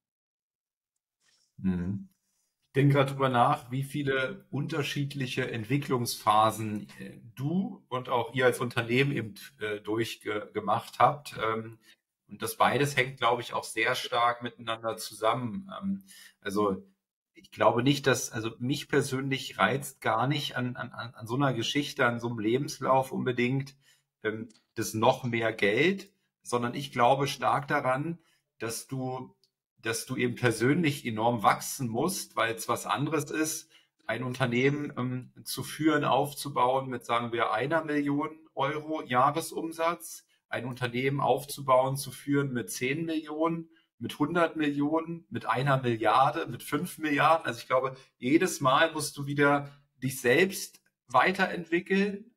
Mhm. Ich denke gerade drüber nach, wie viele unterschiedliche Entwicklungsphasen du und auch ihr als Unternehmen eben durchgemacht habt. Und das beides hängt, glaube ich, auch sehr stark miteinander zusammen. Also ich glaube nicht, also mich persönlich reizt gar nicht an so einer Geschichte, an so einem Lebenslauf unbedingt das noch mehr Geld, sondern ich glaube stark daran, dass du eben persönlich enorm wachsen musst, weil es was anderes ist, ein Unternehmen zu führen, aufzubauen mit, sagen wir, 1 Million Euro Jahresumsatz, ein Unternehmen aufzubauen, zu führen mit 10 Millionen, mit 100 Millionen, mit 1 Milliarde, mit 5 Milliarden. Also ich glaube, jedes Mal musst du wieder dich selbst weiterentwickeln.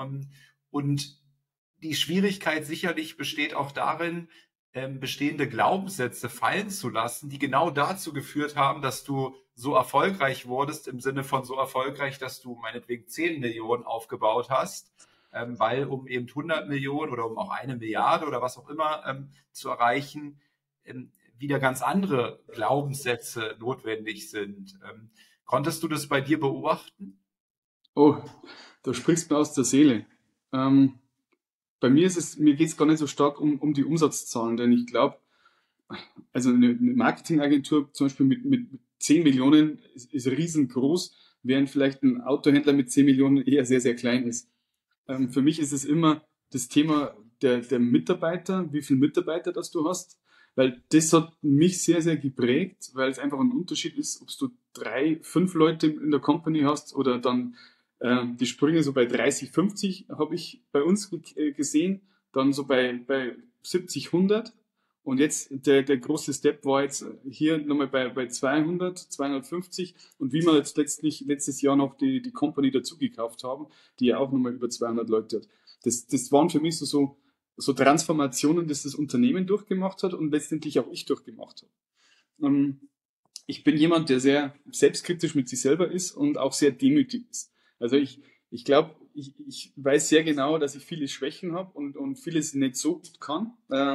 Und die Schwierigkeit sicherlich besteht auch darin, bestehende Glaubenssätze fallen zu lassen, die genau dazu geführt haben, dass du so erfolgreich wurdest, im Sinne von so erfolgreich, dass du meinetwegen 10 Millionen aufgebaut hast, weil um eben 100 Millionen oder um auch 1 Milliarde oder was auch immer zu erreichen, wieder ganz andere Glaubenssätze notwendig sind. Konntest du das bei dir beobachten? Oh, da sprichst du mir aus der Seele. Ähm, Bei mir geht es gar nicht so stark um die Umsatzzahlen, denn ich glaube, also eine Marketingagentur zum Beispiel mit 10 Millionen ist riesengroß, während vielleicht ein Autohändler mit 10 Millionen eher sehr, sehr klein ist. Für mich ist es immer das Thema der Mitarbeiter, wie viele Mitarbeiter das du hast, weil das hat mich sehr, sehr geprägt, weil es einfach ein Unterschied ist, ob du 3, 5 Leute in der Company hast oder dann die Sprünge so bei 30, 50 habe ich bei uns gesehen, dann so bei 70, 100 und jetzt der große Step war jetzt hier nochmal bei 200, 250 und wie wir jetzt letztes Jahr noch die Company dazu gekauft haben, die ja auch nochmal über 200 Leute hat. Das waren für mich so Transformationen, das Unternehmen durchgemacht hat und letztendlich auch ich durchgemacht habe. Ich bin jemand, der sehr selbstkritisch mit sich selber ist und auch sehr demütig ist. Also ich glaube, ich weiß sehr genau, dass ich viele Schwächen habe und vieles nicht so gut kann.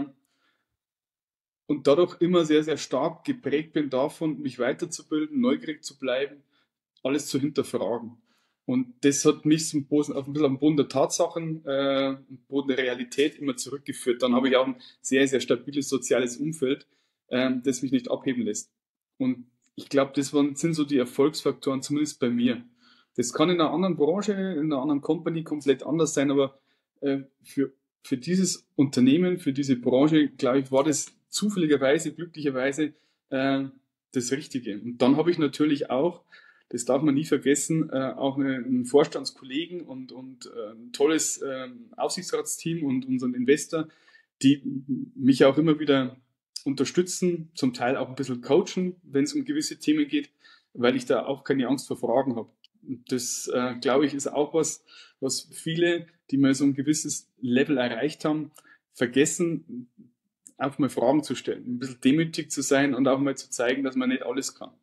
Und dadurch immer sehr, sehr stark geprägt bin davon, mich weiterzubilden, neugierig zu bleiben, alles zu hinterfragen. Und das hat mich so auf ein bisschen am Boden der Tatsachen, am Boden der Realität immer zurückgeführt. Dann habe ich auch ein sehr, sehr stabiles soziales Umfeld, das mich nicht abheben lässt. Und ich glaube, sind so die Erfolgsfaktoren, zumindest bei mir. Das kann in einer anderen Branche, in einer anderen Company komplett anders sein, aber für dieses Unternehmen, für diese Branche, glaube ich, war das zufälligerweise, glücklicherweise das Richtige. Und dann habe ich natürlich auch, das darf man nie vergessen, auch einen Vorstandskollegen und ein tolles Aufsichtsratsteam und unseren Investor, die mich auch immer wieder unterstützen, zum Teil auch ein bisschen coachen, wenn es um gewisse Themen geht, weil ich da auch keine Angst vor Fragen habe. Das, glaube ich, ist auch was viele, die mal so ein gewisses Level erreicht haben, vergessen, auch mal Fragen zu stellen, ein bisschen demütig zu sein und auch mal zu zeigen, dass man nicht alles kann.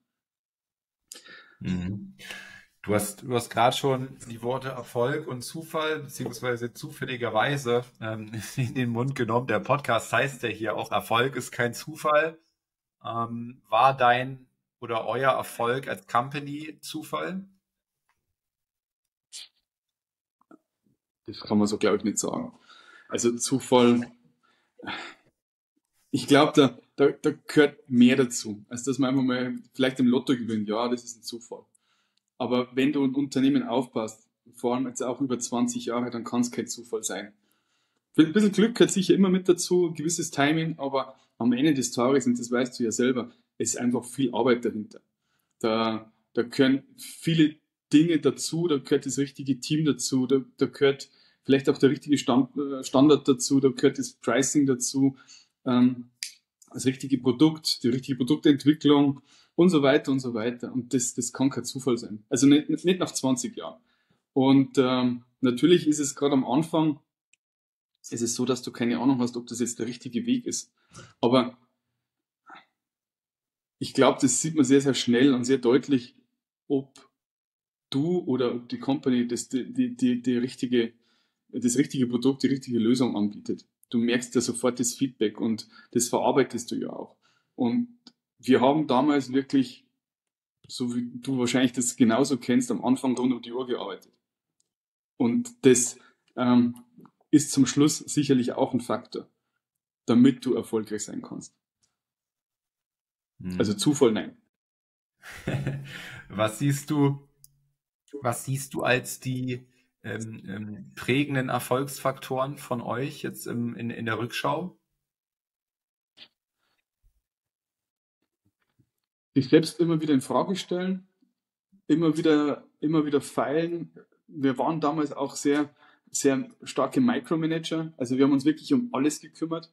Mhm. Du hast gerade schon die Worte Erfolg und Zufall beziehungsweise zufälligerweise in den Mund genommen. Der Podcast heißt ja hier auch Erfolg ist kein Zufall. War dein oder euer Erfolg als Company Zufall? Das kann man so, glaube ich, nicht sagen. Also Zufall, ich glaube, da gehört mehr dazu, als dass man einfach mal vielleicht im Lotto gewinnt. Ja, das ist ein Zufall. Aber wenn du ein Unternehmen aufpasst, vor allem jetzt auch über 20 Jahre, dann kann es kein Zufall sein. Ein bisschen Glück gehört sicher immer mit dazu, gewisses Timing, aber am Ende des Tages, und das weißt du ja selber, ist einfach viel Arbeit dahinter. Da gehören viele Dinge dazu, da gehört das richtige Team dazu, da gehört vielleicht auch der richtige Standard dazu, da gehört das Pricing dazu, das richtige Produkt, die richtige Produktentwicklung und so weiter und so weiter. Und das kann kein Zufall sein. Also nicht nach 20 Jahren. Und natürlich ist es gerade am Anfang, ist es so, dass du keine Ahnung hast, ob das jetzt der richtige Weg ist. Aber ich glaube, das sieht man sehr, sehr schnell und sehr deutlich, ob du oder ob die Company das richtige Produkt, die richtige Lösung anbietet. Du merkst ja sofort das Feedback und das verarbeitest du ja auch. Und wir haben damals wirklich, so wie du wahrscheinlich das genauso kennst, am Anfang rund um die Uhr gearbeitet. Und das ist zum Schluss sicherlich auch ein Faktor, damit du erfolgreich sein kannst. Also Zufall, nein. Was siehst du als die prägenden Erfolgsfaktoren von euch jetzt in der Rückschau? Dich selbst immer wieder in Frage stellen, immer wieder feilen. Wir waren damals auch sehr, sehr starke Micromanager. Also wir haben uns wirklich um alles gekümmert.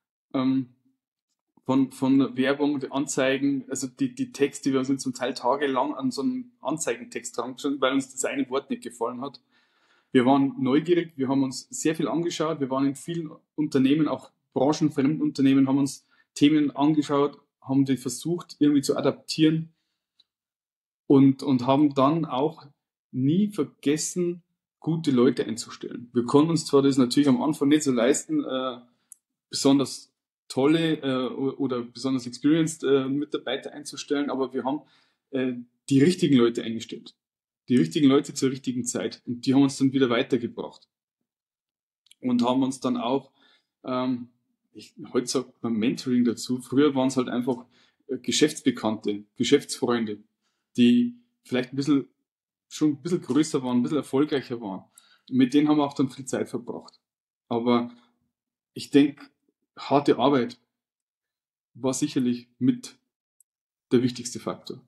Von Werbung, Anzeigen, also die Texte, wir sind zum Teil tagelang an so einem Anzeigentext dran gestanden, weil uns das eine Wort nicht gefallen hat. Wir waren neugierig, wir haben uns sehr viel angeschaut, wir waren in vielen Unternehmen, auch branchenfremden Unternehmen, haben uns Themen angeschaut, haben die versucht irgendwie zu adaptieren und haben dann auch nie vergessen, gute Leute einzustellen. Wir konnten uns zwar das natürlich am Anfang nicht so leisten, besonders tolle oder besonders experienced Mitarbeiter einzustellen, aber wir haben die richtigen Leute eingestellt. Die richtigen Leute zur richtigen Zeit. Und die haben uns dann wieder weitergebracht. Und haben uns dann auch, heute sagt man Mentoring dazu, früher waren es halt einfach Geschäftsbekannte, Geschäftsfreunde, die vielleicht schon ein bisschen größer waren, ein bisschen erfolgreicher waren. Mit denen haben wir auch dann viel Zeit verbracht. Aber ich denke, harte Arbeit war sicherlich mit der wichtigste Faktor.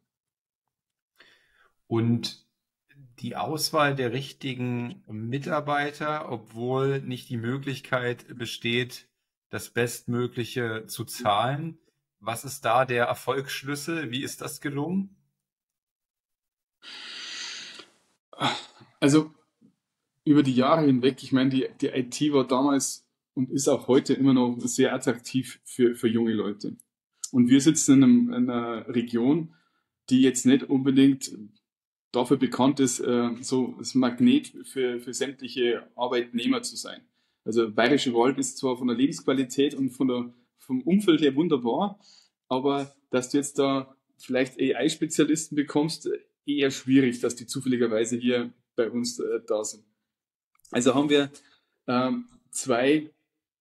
Und die Auswahl der richtigen Mitarbeiter, obwohl nicht die Möglichkeit besteht, das Bestmögliche zu zahlen. Was ist da der Erfolgsschlüssel? Wie ist das gelungen? Also über die Jahre hinweg, ich meine, die IT war damals und ist auch heute immer noch sehr attraktiv für junge Leute. Und wir sitzen in einer Region, die jetzt nicht unbedingt dafür bekannt ist, so das Magnet für sämtliche Arbeitnehmer zu sein. Also Bayerische Wald ist zwar von der Lebensqualität und vom Umfeld her wunderbar, aber dass du jetzt da vielleicht AI-Spezialisten bekommst, eher schwierig, dass die zufälligerweise hier bei uns da sind. Also haben wir zwei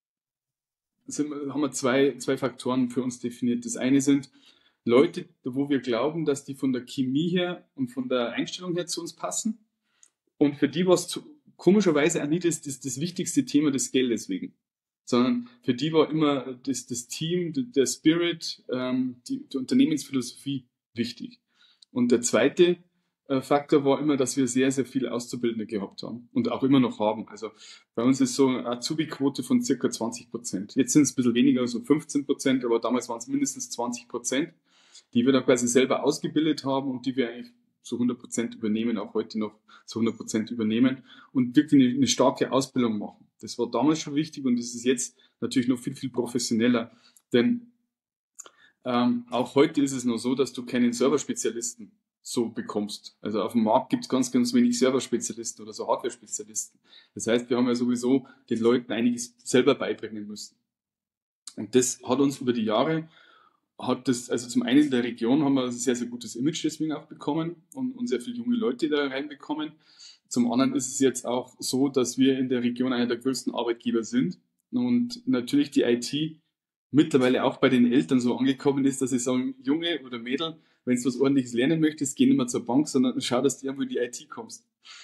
Faktoren für uns definiert. Das eine sind Leute, wo wir glauben, dass die von der Chemie her und von der Einstellung her zu uns passen. Und für die war es komischerweise auch nicht das wichtigste Thema des Geldes wegen. Sondern für die war immer das Team, der Spirit, die Unternehmensphilosophie wichtig. Und der zweite Faktor war immer, dass wir sehr, sehr viele Auszubildende gehabt haben und auch immer noch haben. Also bei uns ist so eine Azubi-Quote von circa 20%. Jetzt sind es ein bisschen weniger, so 15%, aber damals waren es mindestens 20%, die wir dann quasi selber ausgebildet haben und die wir eigentlich zu 100% übernehmen, auch heute noch zu 100% übernehmen und wirklich eine starke Ausbildung machen. Das war damals schon wichtig und das ist jetzt natürlich noch viel, viel professioneller. Denn auch heute ist es noch so, dass du keinen Serverspezialisten so bekommst. Also auf dem Markt gibt es ganz, ganz wenig Serverspezialisten oder so Hardware-Spezialisten. Das heißt, wir haben ja sowieso den Leuten einiges selber beibringen müssen. Und das hat uns über die Jahre, also zum einen in der Region haben wir ein sehr, sehr gutes Image deswegen auch bekommen und sehr viele junge Leute da reinbekommen. Zum anderen ist es jetzt auch so, dass wir in der Region einer der größten Arbeitgeber sind und natürlich die IT mittlerweile auch bei den Eltern so angekommen ist, dass sie sagen, Junge oder Mädel, wenn du was Ordentliches lernen möchtest, geh nicht mehr zur Bank, sondern schau, dass du irgendwo in die IT kommst.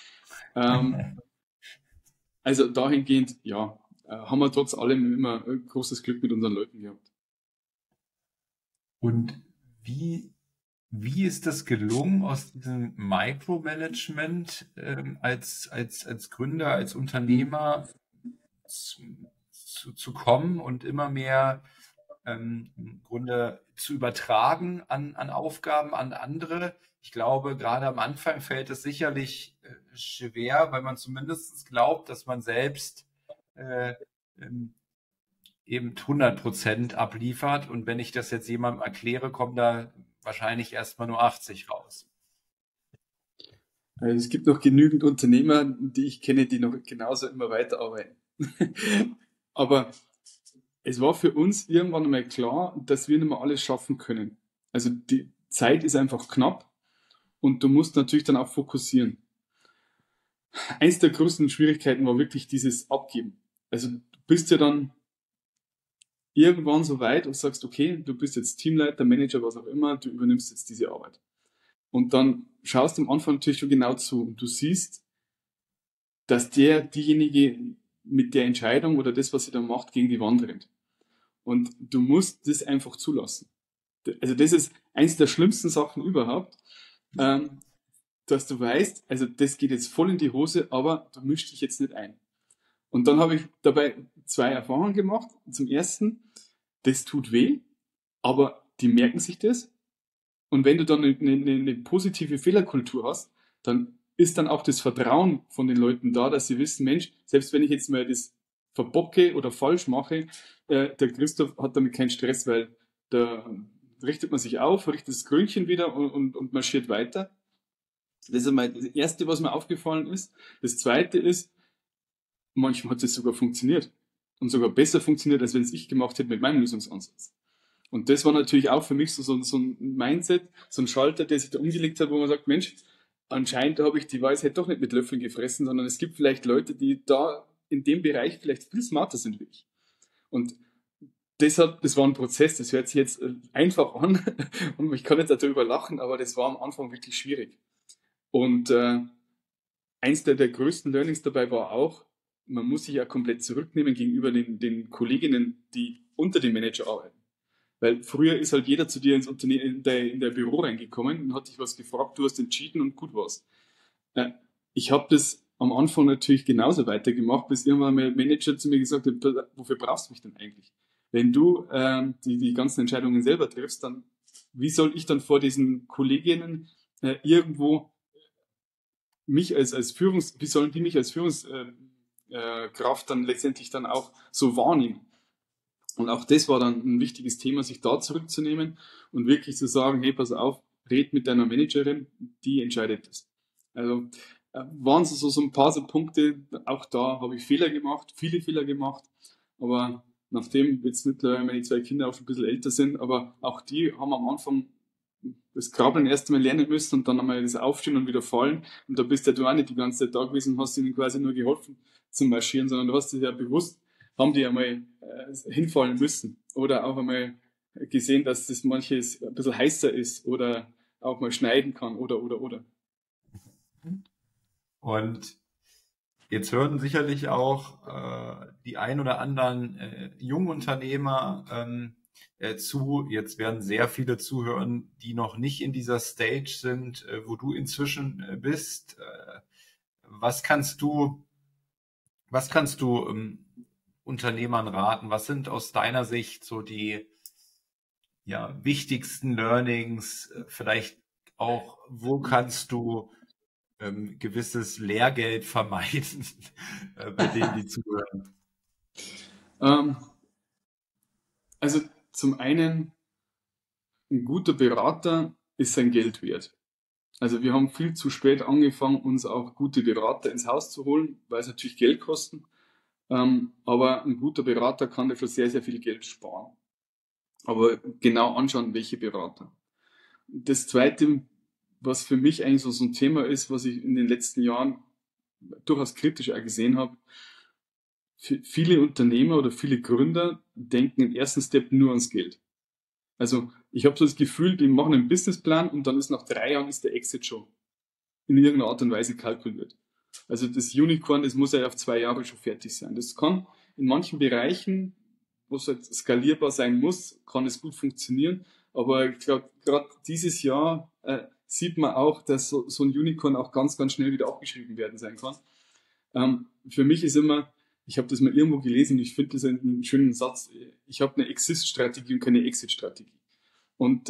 Also dahingehend, ja, haben wir trotz allem immer großes Glück mit unseren Leuten gehabt. Und wie Wie ist das gelungen, aus diesem Micromanagement als Gründer, als Unternehmer zu kommen und immer mehr im Grunde zu übertragen an Aufgaben, an andere? Ich glaube, gerade am Anfang fällt es sicherlich schwer, weil man zumindest glaubt, dass man selbst äh, ähm, eben 100% abliefert. Und wenn ich das jetzt jemandem erkläre, kommen da wahrscheinlich erstmal nur 80 raus. Also es gibt noch genügend Unternehmer, die ich kenne, die noch genauso immer weiterarbeiten. Aber es war für uns irgendwann einmal klar, dass wir nicht mehr alles schaffen können. Also die Zeit ist einfach knapp und du musst natürlich dann auch fokussieren. Eins der größten Schwierigkeiten war wirklich dieses Abgeben. Also du bist ja dann irgendwann so weit und sagst, okay, du bist jetzt Teamleiter, Manager, was auch immer, du übernimmst jetzt diese Arbeit. Und dann schaust du am Anfang natürlich schon genau zu und du siehst, dass diejenige mit der Entscheidung oder das, was sie da macht, gegen die Wand rennt. Und du musst das einfach zulassen. Also das ist eins der schlimmsten Sachen überhaupt, dass du weißt, also das geht jetzt voll in die Hose, aber du mischst dich jetzt nicht ein. Und dann habe ich dabei zwei Erfahrungen gemacht. Zum ersten, das tut weh, aber die merken sich das. Und wenn du dann eine positive Fehlerkultur hast, dann ist dann auch das Vertrauen von den Leuten da, dass sie wissen, Mensch, selbst wenn ich jetzt mal das verbocke oder falsch mache, der Christoph hat damit keinen Stress, weil da richtet man sich auf, richtet das Krönchen wieder und marschiert weiter. Das ist mal das Erste, was mir aufgefallen ist. Das Zweite ist, manchmal hat es sogar funktioniert. Und sogar besser funktioniert, als wenn es ich gemacht hätte mit meinem Lösungsansatz. Und das war natürlich auch für mich so ein Mindset, so ein Schalter, der sich da umgelegt hat, wo man sagt, Mensch, anscheinend habe ich die Weisheit doch nicht mit Löffeln gefressen, sondern es gibt vielleicht Leute, die da in dem Bereich vielleicht viel smarter sind wie ich. Und das war ein Prozess, das hört sich jetzt einfach an und ich kann jetzt darüber lachen, aber das war am Anfang wirklich schwierig. Und eins der größten Learnings dabei war auch, man muss sich ja komplett zurücknehmen gegenüber den Kolleginnen, die unter dem Manager arbeiten. Weil früher ist halt jeder zu dir ins Unternehmen, in der Büro reingekommen und hat dich was gefragt, du hast entschieden und gut war's. Ich habe das am Anfang natürlich genauso weitergemacht, bis irgendwann mein Manager zu mir gesagt hat, wofür brauchst du mich denn eigentlich? Wenn du die ganzen Entscheidungen selber triffst, dann wie soll ich dann vor diesen Kolleginnen irgendwo wie sollen die mich als Führungskraft dann letztendlich dann auch so wahrnehmen? Und auch das war dann ein wichtiges Thema, sich da zurückzunehmen und wirklich zu sagen, hey, pass auf, red mit deiner Managerin, die entscheidet das. Also waren so ein paar so Punkte, auch da habe ich Fehler gemacht, viele Fehler gemacht, aber nachdem jetzt mittlerweile meine zwei Kinder auch schon ein bisschen älter sind, aber auch die haben am Anfang das Krabbeln erst einmal lernen müssen und dann einmal das Aufstehen und wieder fallen. Und da bist ja du auch nicht die ganze Zeit da gewesen und hast ihnen quasi nur geholfen zum Marschieren, sondern du hast es ja bewusst, haben die einmal hinfallen müssen. Oder auch einmal gesehen, dass das manches ein bisschen heißer ist oder auch mal schneiden kann oder. Und jetzt hören sicherlich auch die ein oder anderen Jungunternehmer zu. Jetzt werden sehr viele zuhören, die noch nicht in dieser Stage sind, wo du inzwischen bist. Was kannst du Unternehmern raten? Was sind aus deiner Sicht so die wichtigsten Learnings? Vielleicht auch, wo kannst du gewisses Lehrgeld vermeiden, bei denen die zuhören? Also zum einen, ein guter Berater ist sein Geld wert. Also wir haben viel zu spät angefangen, uns auch gute Berater ins Haus zu holen, weil es natürlich Geld kosten. Aber ein guter Berater kann dir schon sehr, sehr viel Geld sparen. Aber genau anschauen, welche Berater. Das Zweite, was für mich eigentlich so ein Thema ist, was ich in den letzten Jahren durchaus kritisch auch gesehen habe, viele Unternehmer oder viele Gründer denken im ersten Step nur ans Geld. Also ich habe so das Gefühl, die machen einen Businessplan und dann ist nach 3 Jahren ist der Exit schon in irgendeiner Art und Weise kalkuliert. Also das Unicorn, das muss ja auf 2 Jahre schon fertig sein. Das kann in manchen Bereichen, wo es halt skalierbar sein muss, kann es gut funktionieren, Aber ich glaube, gerade dieses Jahr sieht man auch, dass so ein Unicorn auch ganz, ganz schnell wieder abgeschrieben werden sein kann. Für mich ist immer, ich habe das mal irgendwo gelesen, ich finde das einen schönen Satz, ich habe eine Exist-Strategie und keine Exit-Strategie. Und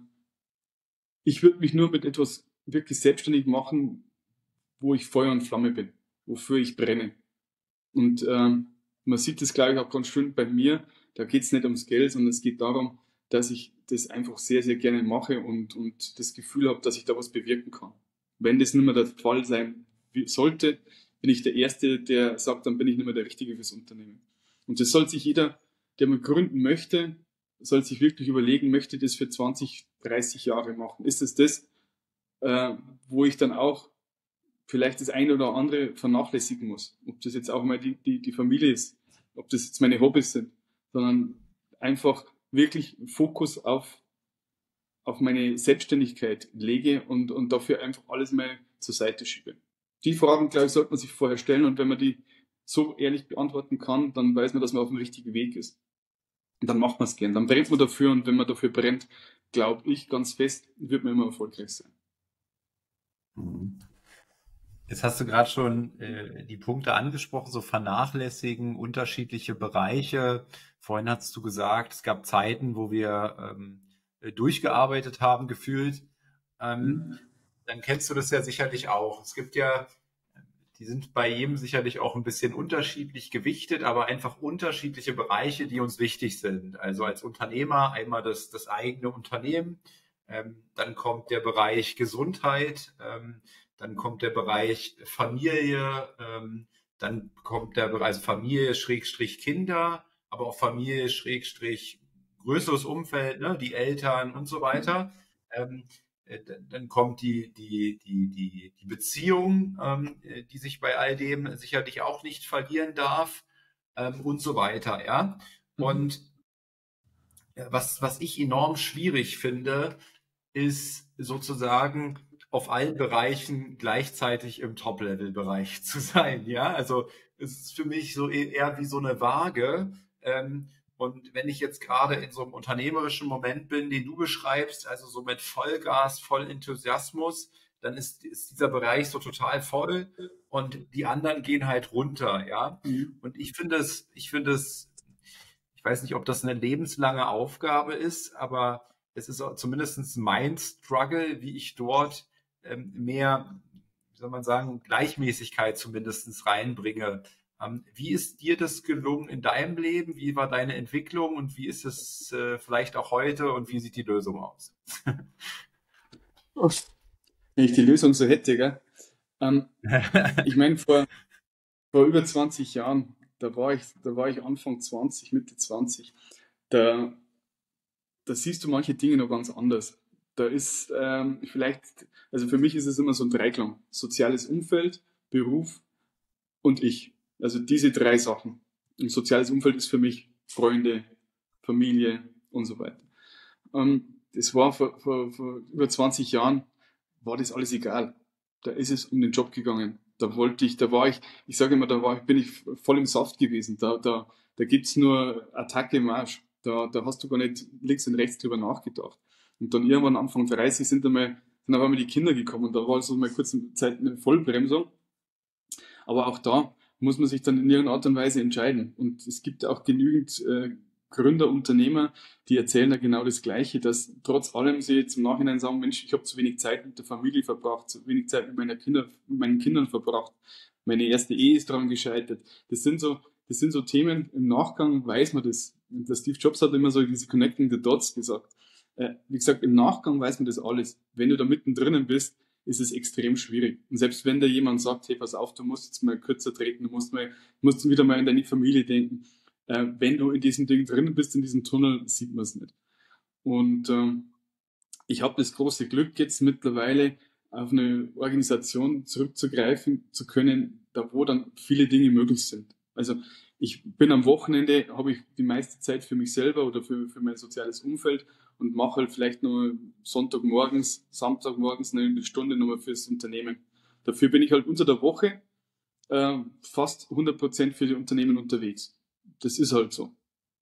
ich würde mich nur mit etwas wirklich selbstständig machen, wo ich Feuer und Flamme bin, wofür ich brenne. Und man sieht das, glaube ich, auch ganz schön bei mir. Da geht es nicht ums Geld, sondern es geht darum, dass ich das einfach sehr, sehr gerne mache und das Gefühl habe, dass ich da was bewirken kann. Wenn das nicht mehr der Fall sein sollte, bin ich der Erste, der sagt, dann bin ich nicht mehr der Richtige fürs Unternehmen. Und das soll sich jeder, der mal gründen möchte, soll sich wirklich überlegen, möchte ich das für 20, 30 Jahre machen? Ist es das, wo ich dann auch vielleicht das eine oder andere vernachlässigen muss? Ob das jetzt auch mal die Familie ist, ob das jetzt meine Hobbys sind, sondern einfach wirklich Fokus auf meine Selbstständigkeit lege und dafür einfach alles mal zur Seite schiebe. Die Fragen, glaube ich, sollte man sich vorher stellen, und wenn man die so ehrlich beantworten kann, dann weiß man, dass man auf dem richtigen Weg ist. Und dann macht man es gern, dann brennt man dafür, und wenn man dafür brennt, glaube ich ganz fest, wird man immer erfolgreich sein. Mhm. Jetzt hast du gerade schon die Punkte angesprochen, so vernachlässigen, unterschiedliche Bereiche. Vorhin hast du gesagt, es gab Zeiten, wo wir durchgearbeitet haben, gefühlt. Mhm. Dann kennst du das ja sicherlich auch. Es gibt ja, die sind bei jedem sicherlich auch ein bisschen unterschiedlich gewichtet, aber einfach unterschiedliche Bereiche, die uns wichtig sind. Also als Unternehmer einmal das eigene Unternehmen, dann kommt der Bereich Gesundheit, dann kommt der Bereich Familie, dann kommt der Bereich also Familie Schrägstrich Kinder, aber auch Familie Schrägstrich größeres Umfeld, ne, die Eltern und so weiter. Ähm, dann kommt die Beziehung, die sich bei all dem sicherlich auch nicht verlieren darf, und so weiter, ja. Mhm. Und was ich enorm schwierig finde, ist sozusagen auf allen Bereichen gleichzeitig im Top-Level-Bereich zu sein, ja. Also es ist für mich so eher wie so eine Waage. Und wenn ich jetzt gerade in so einem unternehmerischen Moment bin, den du beschreibst, also so mit Vollgas, voll Enthusiasmus, dann ist dieser Bereich so total voll und die anderen gehen halt runter, ja. Mhm. Und ich weiß nicht, ob das eine lebenslange Aufgabe ist, aber es ist zumindest mein Struggle, wie ich dort mehr, wie soll man sagen, Gleichmäßigkeit zumindest reinbringe. Wie ist dir das gelungen in deinem Leben? Wie war deine Entwicklung und wie ist es vielleicht auch heute und wie sieht die Lösung aus? Wenn ich die Lösung so hätte, gell? Ich meine, vor über 20 Jahren, da war ich Anfang 20, Mitte 20, da, da siehst du manche Dinge noch ganz anders. Da ist vielleicht, also für mich ist es immer so ein Dreiklang. Soziales Umfeld, Beruf und ich. Also diese drei Sachen. Ein soziales Umfeld ist für mich Freunde, Familie und so weiter. Das war vor über 20 Jahren, war das alles egal. Da ist es um den Job gegangen. Da war ich sage immer, bin ich voll im Saft gewesen. Da gibt's nur Attacke, Marsch. Da hast du gar nicht links und rechts drüber nachgedacht. Und dann irgendwann Anfang 30 sind auf einmal die Kinder gekommen, und da war so mal kurz eine Zeit eine Vollbremsung. Aber auch da muss man sich dann in irgendeiner Art und Weise entscheiden. Und es gibt auch genügend Gründer, Unternehmer, die erzählen da genau das Gleiche, dass trotz allem sie jetzt im Nachhinein sagen, Mensch, ich habe zu wenig Zeit mit der Familie verbracht, zu wenig Zeit mit meinen Kindern verbracht. Meine erste Ehe ist daran gescheitert. Das sind so Themen, im Nachgang weiß man das. Und der Steve Jobs hat immer so diese Connecting the Dots gesagt. Wie gesagt, im Nachgang weiß man das alles. Wenn du da mittendrin bist, ist es extrem schwierig. Und selbst wenn da jemand sagt, hey, pass auf, du musst jetzt mal kürzer treten, du musst wieder mal an deine Familie denken. Wenn du in diesem Ding drin bist, in diesem Tunnel, sieht man es nicht. Und ich habe das große Glück, jetzt mittlerweile auf eine Organisation zurückzugreifen zu können, da wo dann viele Dinge möglich sind. Also ich bin am Wochenende, habe ich die meiste Zeit für mich selber oder für mein soziales Umfeld und mache halt vielleicht nur Sonntagmorgens, Samstagmorgens eine Stunde nochmal fürs Unternehmen. Dafür bin ich halt unter der Woche fast 100% für die Unternehmen unterwegs. Das ist halt so.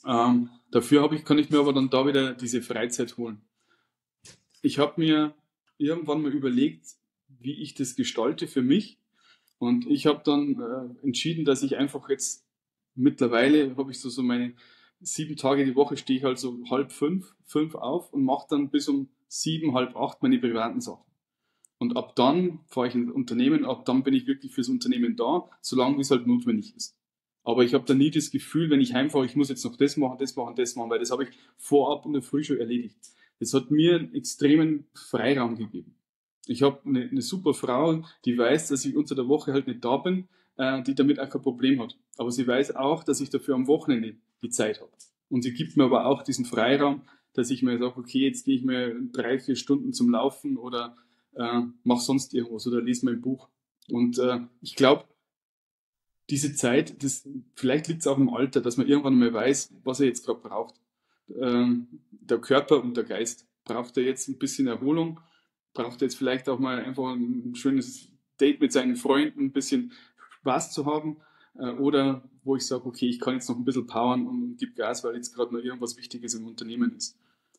Dafür kann ich mir aber dann da wieder diese Freizeit holen. Ich habe mir irgendwann mal überlegt, wie ich das gestalte für mich. Und ich habe dann entschieden, dass ich einfach jetzt mittlerweile habe ich so meine 7 Tage die Woche stehe ich halt so halb fünf auf und mache dann bis um 7, halb 8 meine privaten Sachen. Und ab dann fahre ich ins Unternehmen, ab dann bin ich wirklich fürs Unternehmen da, solange wie es halt notwendig ist. Aber ich habe da nie das Gefühl, wenn ich heimfahre, ich muss jetzt noch das machen, das machen, das machen, weil das habe ich vorab in der Früh schon erledigt. Das hat mir einen extremen Freiraum gegeben. Ich habe eine super Frau, die weiß, dass ich unter der Woche halt nicht da bin, die damit auch kein Problem hat. Aber sie weiß auch, dass ich dafür am Wochenende die Zeit habe. Und sie gibt mir aber auch diesen Freiraum, dass ich mir sage, okay, jetzt gehe ich mir 3, 4 Stunden zum Laufen oder mach sonst irgendwas oder lese mein Buch. Und ich glaube, diese Zeit, vielleicht liegt es auch im Alter, dass man irgendwann mal weiß, was er jetzt gerade braucht. Der Körper und der Geist. Braucht er jetzt ein bisschen Erholung? Braucht er jetzt vielleicht auch mal einfach ein schönes Date mit seinen Freunden, ein bisschen Spaß zu haben? Oder wo ich sage, okay, ich kann jetzt noch ein bisschen powern und gebe Gas, weil jetzt gerade noch irgendwas Wichtiges im Unternehmen ist.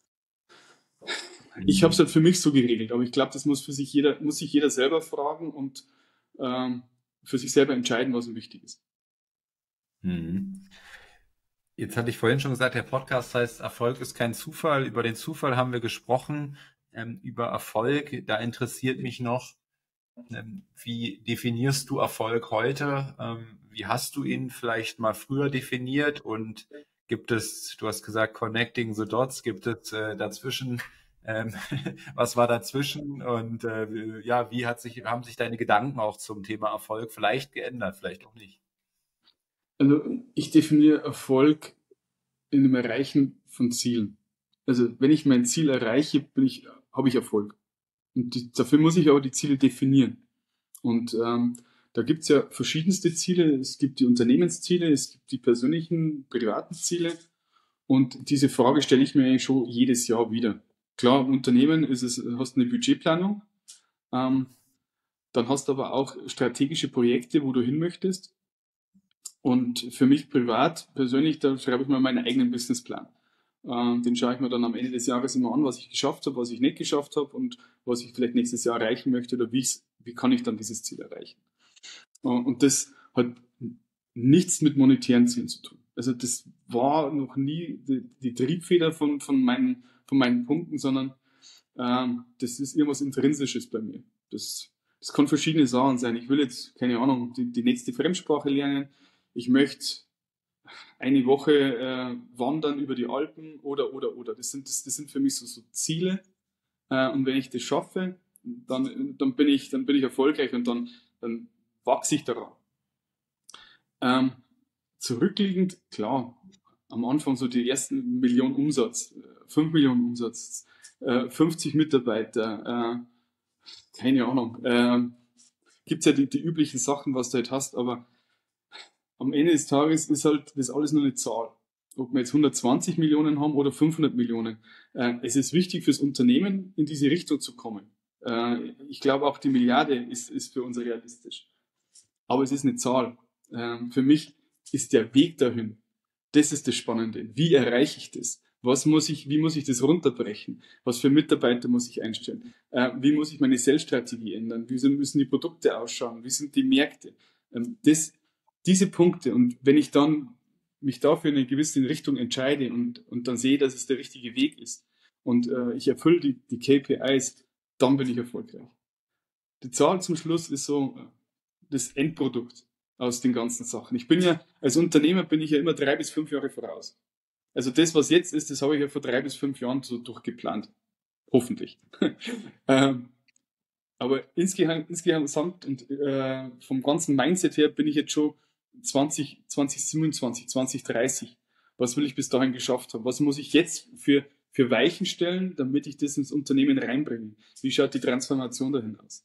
Ich habe es halt für mich so geregelt, aber ich glaube, das muss sich jeder selber fragen und ähm, für sich selber entscheiden, was ihm wichtig ist. Mhm. Jetzt hatte ich vorhin schon gesagt, der Podcast heißt Erfolg ist kein Zufall. Über den Zufall haben wir gesprochen, über Erfolg. Da interessiert mich noch, wie definierst du Erfolg heute? Wie hast du ihn vielleicht mal früher definiert? Und gibt es, du hast gesagt, Connecting the Dots, gibt es dazwischen, ähm, was war dazwischen? Und ja, haben sich deine Gedanken auch zum Thema Erfolg vielleicht geändert, vielleicht auch nicht? Also ich definiere Erfolg in dem Erreichen von Zielen. Also wenn ich mein Ziel erreiche, habe ich Erfolg. Und dafür muss ich aber die Ziele definieren. Und da gibt es ja verschiedenste Ziele. Es gibt die Unternehmensziele, es gibt die persönlichen, privaten Ziele. Und diese Frage stelle ich mir eigentlich schon jedes Jahr wieder. Klar, im Unternehmen hast du eine Budgetplanung, ähm, dann hast du aber auch strategische Projekte, wo du hin möchtest. Und für mich privat, persönlich, da schreibe ich mir meinen eigenen Businessplan. Den schaue ich mir dann am Ende des Jahres immer an, was ich geschafft habe, was ich nicht geschafft habe und was ich vielleicht nächstes Jahr erreichen möchte oder wie kann ich dann dieses Ziel erreichen. Und das hat nichts mit monetären Zielen zu tun. Also das war noch nie die Triebfeder von meinen Punkten, sondern das ist irgendwas Intrinsisches bei mir. Das kann verschiedene Sachen sein. Ich will jetzt, keine Ahnung, die nächste Fremdsprache lernen. Ich möchte eine Woche wandern über die Alpen oder. Das sind für mich so Ziele. Und wenn ich das schaffe, dann bin ich erfolgreich und dann wachse ich daran. Ähm, Zurückliegend, klar, am Anfang so die ersten Millionen Umsatz, 5 Millionen Umsatz, 50 Mitarbeiter, keine Ahnung. Gibt es ja die üblichen Sachen, was du halt hast, aber am Ende des Tages ist halt das alles nur eine Zahl. Ob wir jetzt 120 Millionen haben oder 500 Millionen. Es ist wichtig fürs Unternehmen, in diese Richtung zu kommen. Ich glaube auch die Milliarde ist für uns realistisch. Aber es ist eine Zahl. Für mich ist der Weg dahin. Das ist das Spannende. Wie erreiche ich das? Wie muss ich das runterbrechen? Was für Mitarbeiter muss ich einstellen? Wie muss ich meine Sales-Strategie ändern? Wie müssen die Produkte ausschauen? Wie sind die Märkte? Diese Punkte. Und wenn ich dann mich dafür in eine gewisse Richtung entscheide und dann sehe, dass es der richtige Weg ist und ich erfülle die KPIs, dann bin ich erfolgreich. Die Zahl zum Schluss ist so das Endprodukt aus den ganzen Sachen. Als Unternehmer bin ich ja immer 3 bis 5 Jahre voraus. Also das, was jetzt ist, das habe ich ja vor 3 bis 5 Jahren so durchgeplant. Hoffentlich. ähm, aber insgesamt und vom ganzen Mindset her bin ich jetzt schon 2027, 2030. Was will ich bis dahin geschafft haben? Was muss ich jetzt für Weichen stellen, damit ich das ins Unternehmen reinbringe? Wie schaut die Transformation dahin aus?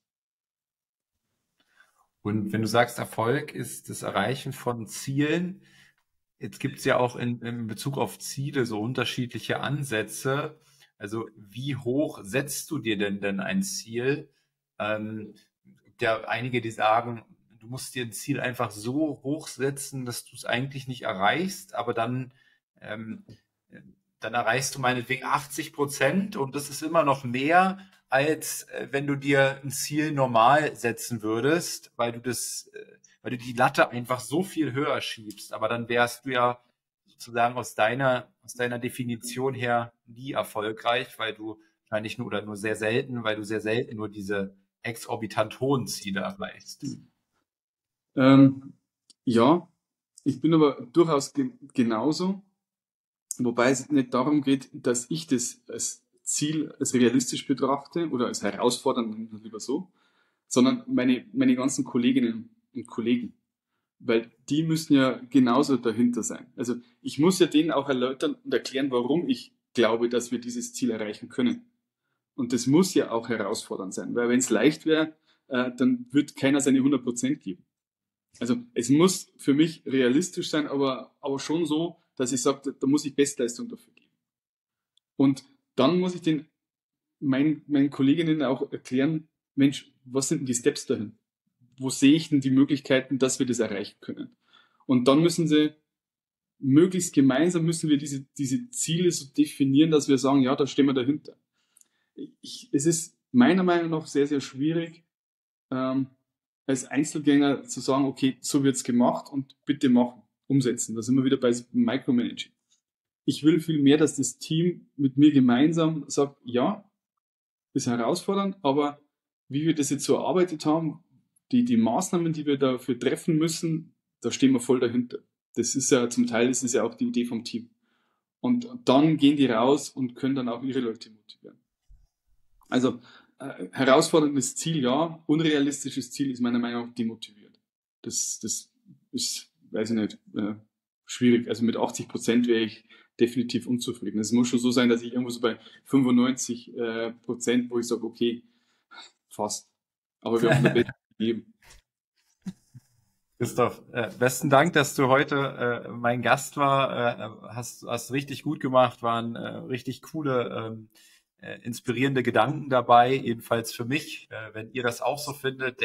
Und wenn du sagst, Erfolg ist das Erreichen von Zielen, jetzt gibt es ja auch in Bezug auf Ziele so unterschiedliche Ansätze. Also wie hoch setzt du dir denn ein Ziel? Gibt ja einige, die sagen, du musst dir ein Ziel einfach so hoch setzen, dass du es eigentlich nicht erreichst, aber dann ähm, dann erreichst du meinetwegen 80% und das ist immer noch mehr, als wenn du dir ein Ziel normal setzen würdest, weil du die Latte einfach so viel höher schiebst. Aber dann wärst du ja sozusagen aus deiner Definition her nie erfolgreich, weil du wahrscheinlich nur oder nur sehr selten, weil du sehr selten nur diese exorbitant hohen Ziele erreichst. Ähm, ja, ich bin aber durchaus genauso, wobei es nicht darum geht, dass ich das als Ziel als realistisch betrachte oder als herausfordernd, lieber so, sondern meine ganzen Kolleginnen und Kollegen. Weil die müssen ja genauso dahinter sein. Also ich muss ja denen auch erläutern und erklären, warum ich glaube, dass wir dieses Ziel erreichen können. Und das muss ja auch herausfordernd sein, weil wenn es leicht wäre, dann wird keiner seine 100% geben. Also es muss für mich realistisch sein, aber schon so, dass ich sage, da muss ich Bestleistung dafür geben. Und dann muss ich meinen Kolleginnen auch erklären, Mensch, was sind denn die Steps dahin? Wo sehe ich denn die Möglichkeiten, dass wir das erreichen können? Und dann müssen sie möglichst gemeinsam müssen wir diese Ziele so definieren, dass wir sagen, ja, da stehen wir dahinter. Es ist meiner Meinung nach sehr, sehr schwierig, als Einzelgänger zu sagen, okay, so wird's gemacht und bitte machen, umsetzen. Da sind wir wieder bei Micromanaging. Ich will viel mehr, dass das Team mit mir gemeinsam sagt, ja, ist herausfordernd, aber wie wir das jetzt so erarbeitet haben, die Maßnahmen, die wir dafür treffen müssen, da stehen wir voll dahinter. Das ist ja zum Teil, das ist ja auch die Idee vom Team. Und dann gehen die raus und können dann auch ihre Leute motivieren. Also herausforderndes Ziel, ja. Unrealistisches Ziel ist meiner Meinung nach demotiviert. Das ist, weiß ich nicht, schwierig. Also mit 80% wäre ich definitiv unzufrieden. Es muss schon so sein, dass ich irgendwo so bei 95%, wo ich sage, okay, fast. Aber wir haben das Beste gegeben. Christoph, besten Dank, dass du heute mein Gast war. Hast richtig gut gemacht, waren richtig coole, inspirierende Gedanken dabei, jedenfalls für mich. Wenn ihr das auch so findet,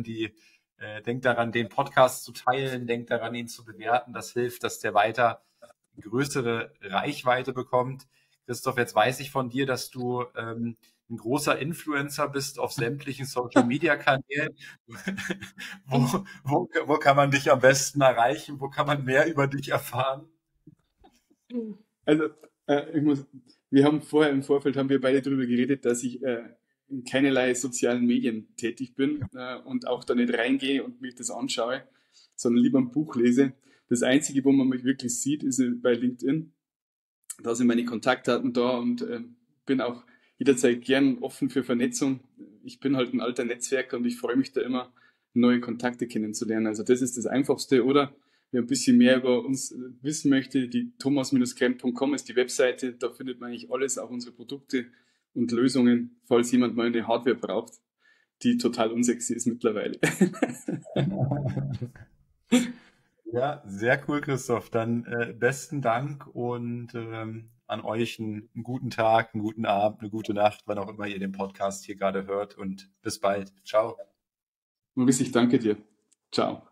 denkt daran, den Podcast zu teilen, denkt daran, ihn zu bewerten. Das hilft, dass der weiter größere Reichweite bekommt. Christoph, jetzt weiß ich von dir, dass du ein großer Influencer bist auf sämtlichen Social-Media-Kanälen. Wo kann man dich am besten erreichen? Wo kann man mehr über dich erfahren? Also, wir haben vorher im Vorfeld haben wir beide darüber geredet, dass ich in keinerlei sozialen Medien tätig bin und auch da nicht reingehe und mich das anschaue, sondern lieber ein Buch lese. Das Einzige, wo man mich wirklich sieht, ist bei LinkedIn. Da sind meine Kontaktdaten da und bin auch jederzeit gern offen für Vernetzung. Ich bin halt ein alter Netzwerker und ich freue mich da immer, neue Kontakte kennenzulernen. Also das ist das Einfachste. Oder wer ein bisschen mehr über uns wissen möchte, die thomas-kremp.com ist die Webseite. Da findet man eigentlich alles, auch unsere Produkte und Lösungen, falls jemand mal eine Hardware braucht, die total unsexy ist mittlerweile. Ja, sehr cool, Christoph. Dann besten Dank und an euch einen guten Tag, einen guten Abend, eine gute Nacht, wann auch immer ihr den Podcast hier gerade hört und bis bald. Ciao. Maurice, ich danke dir. Ciao.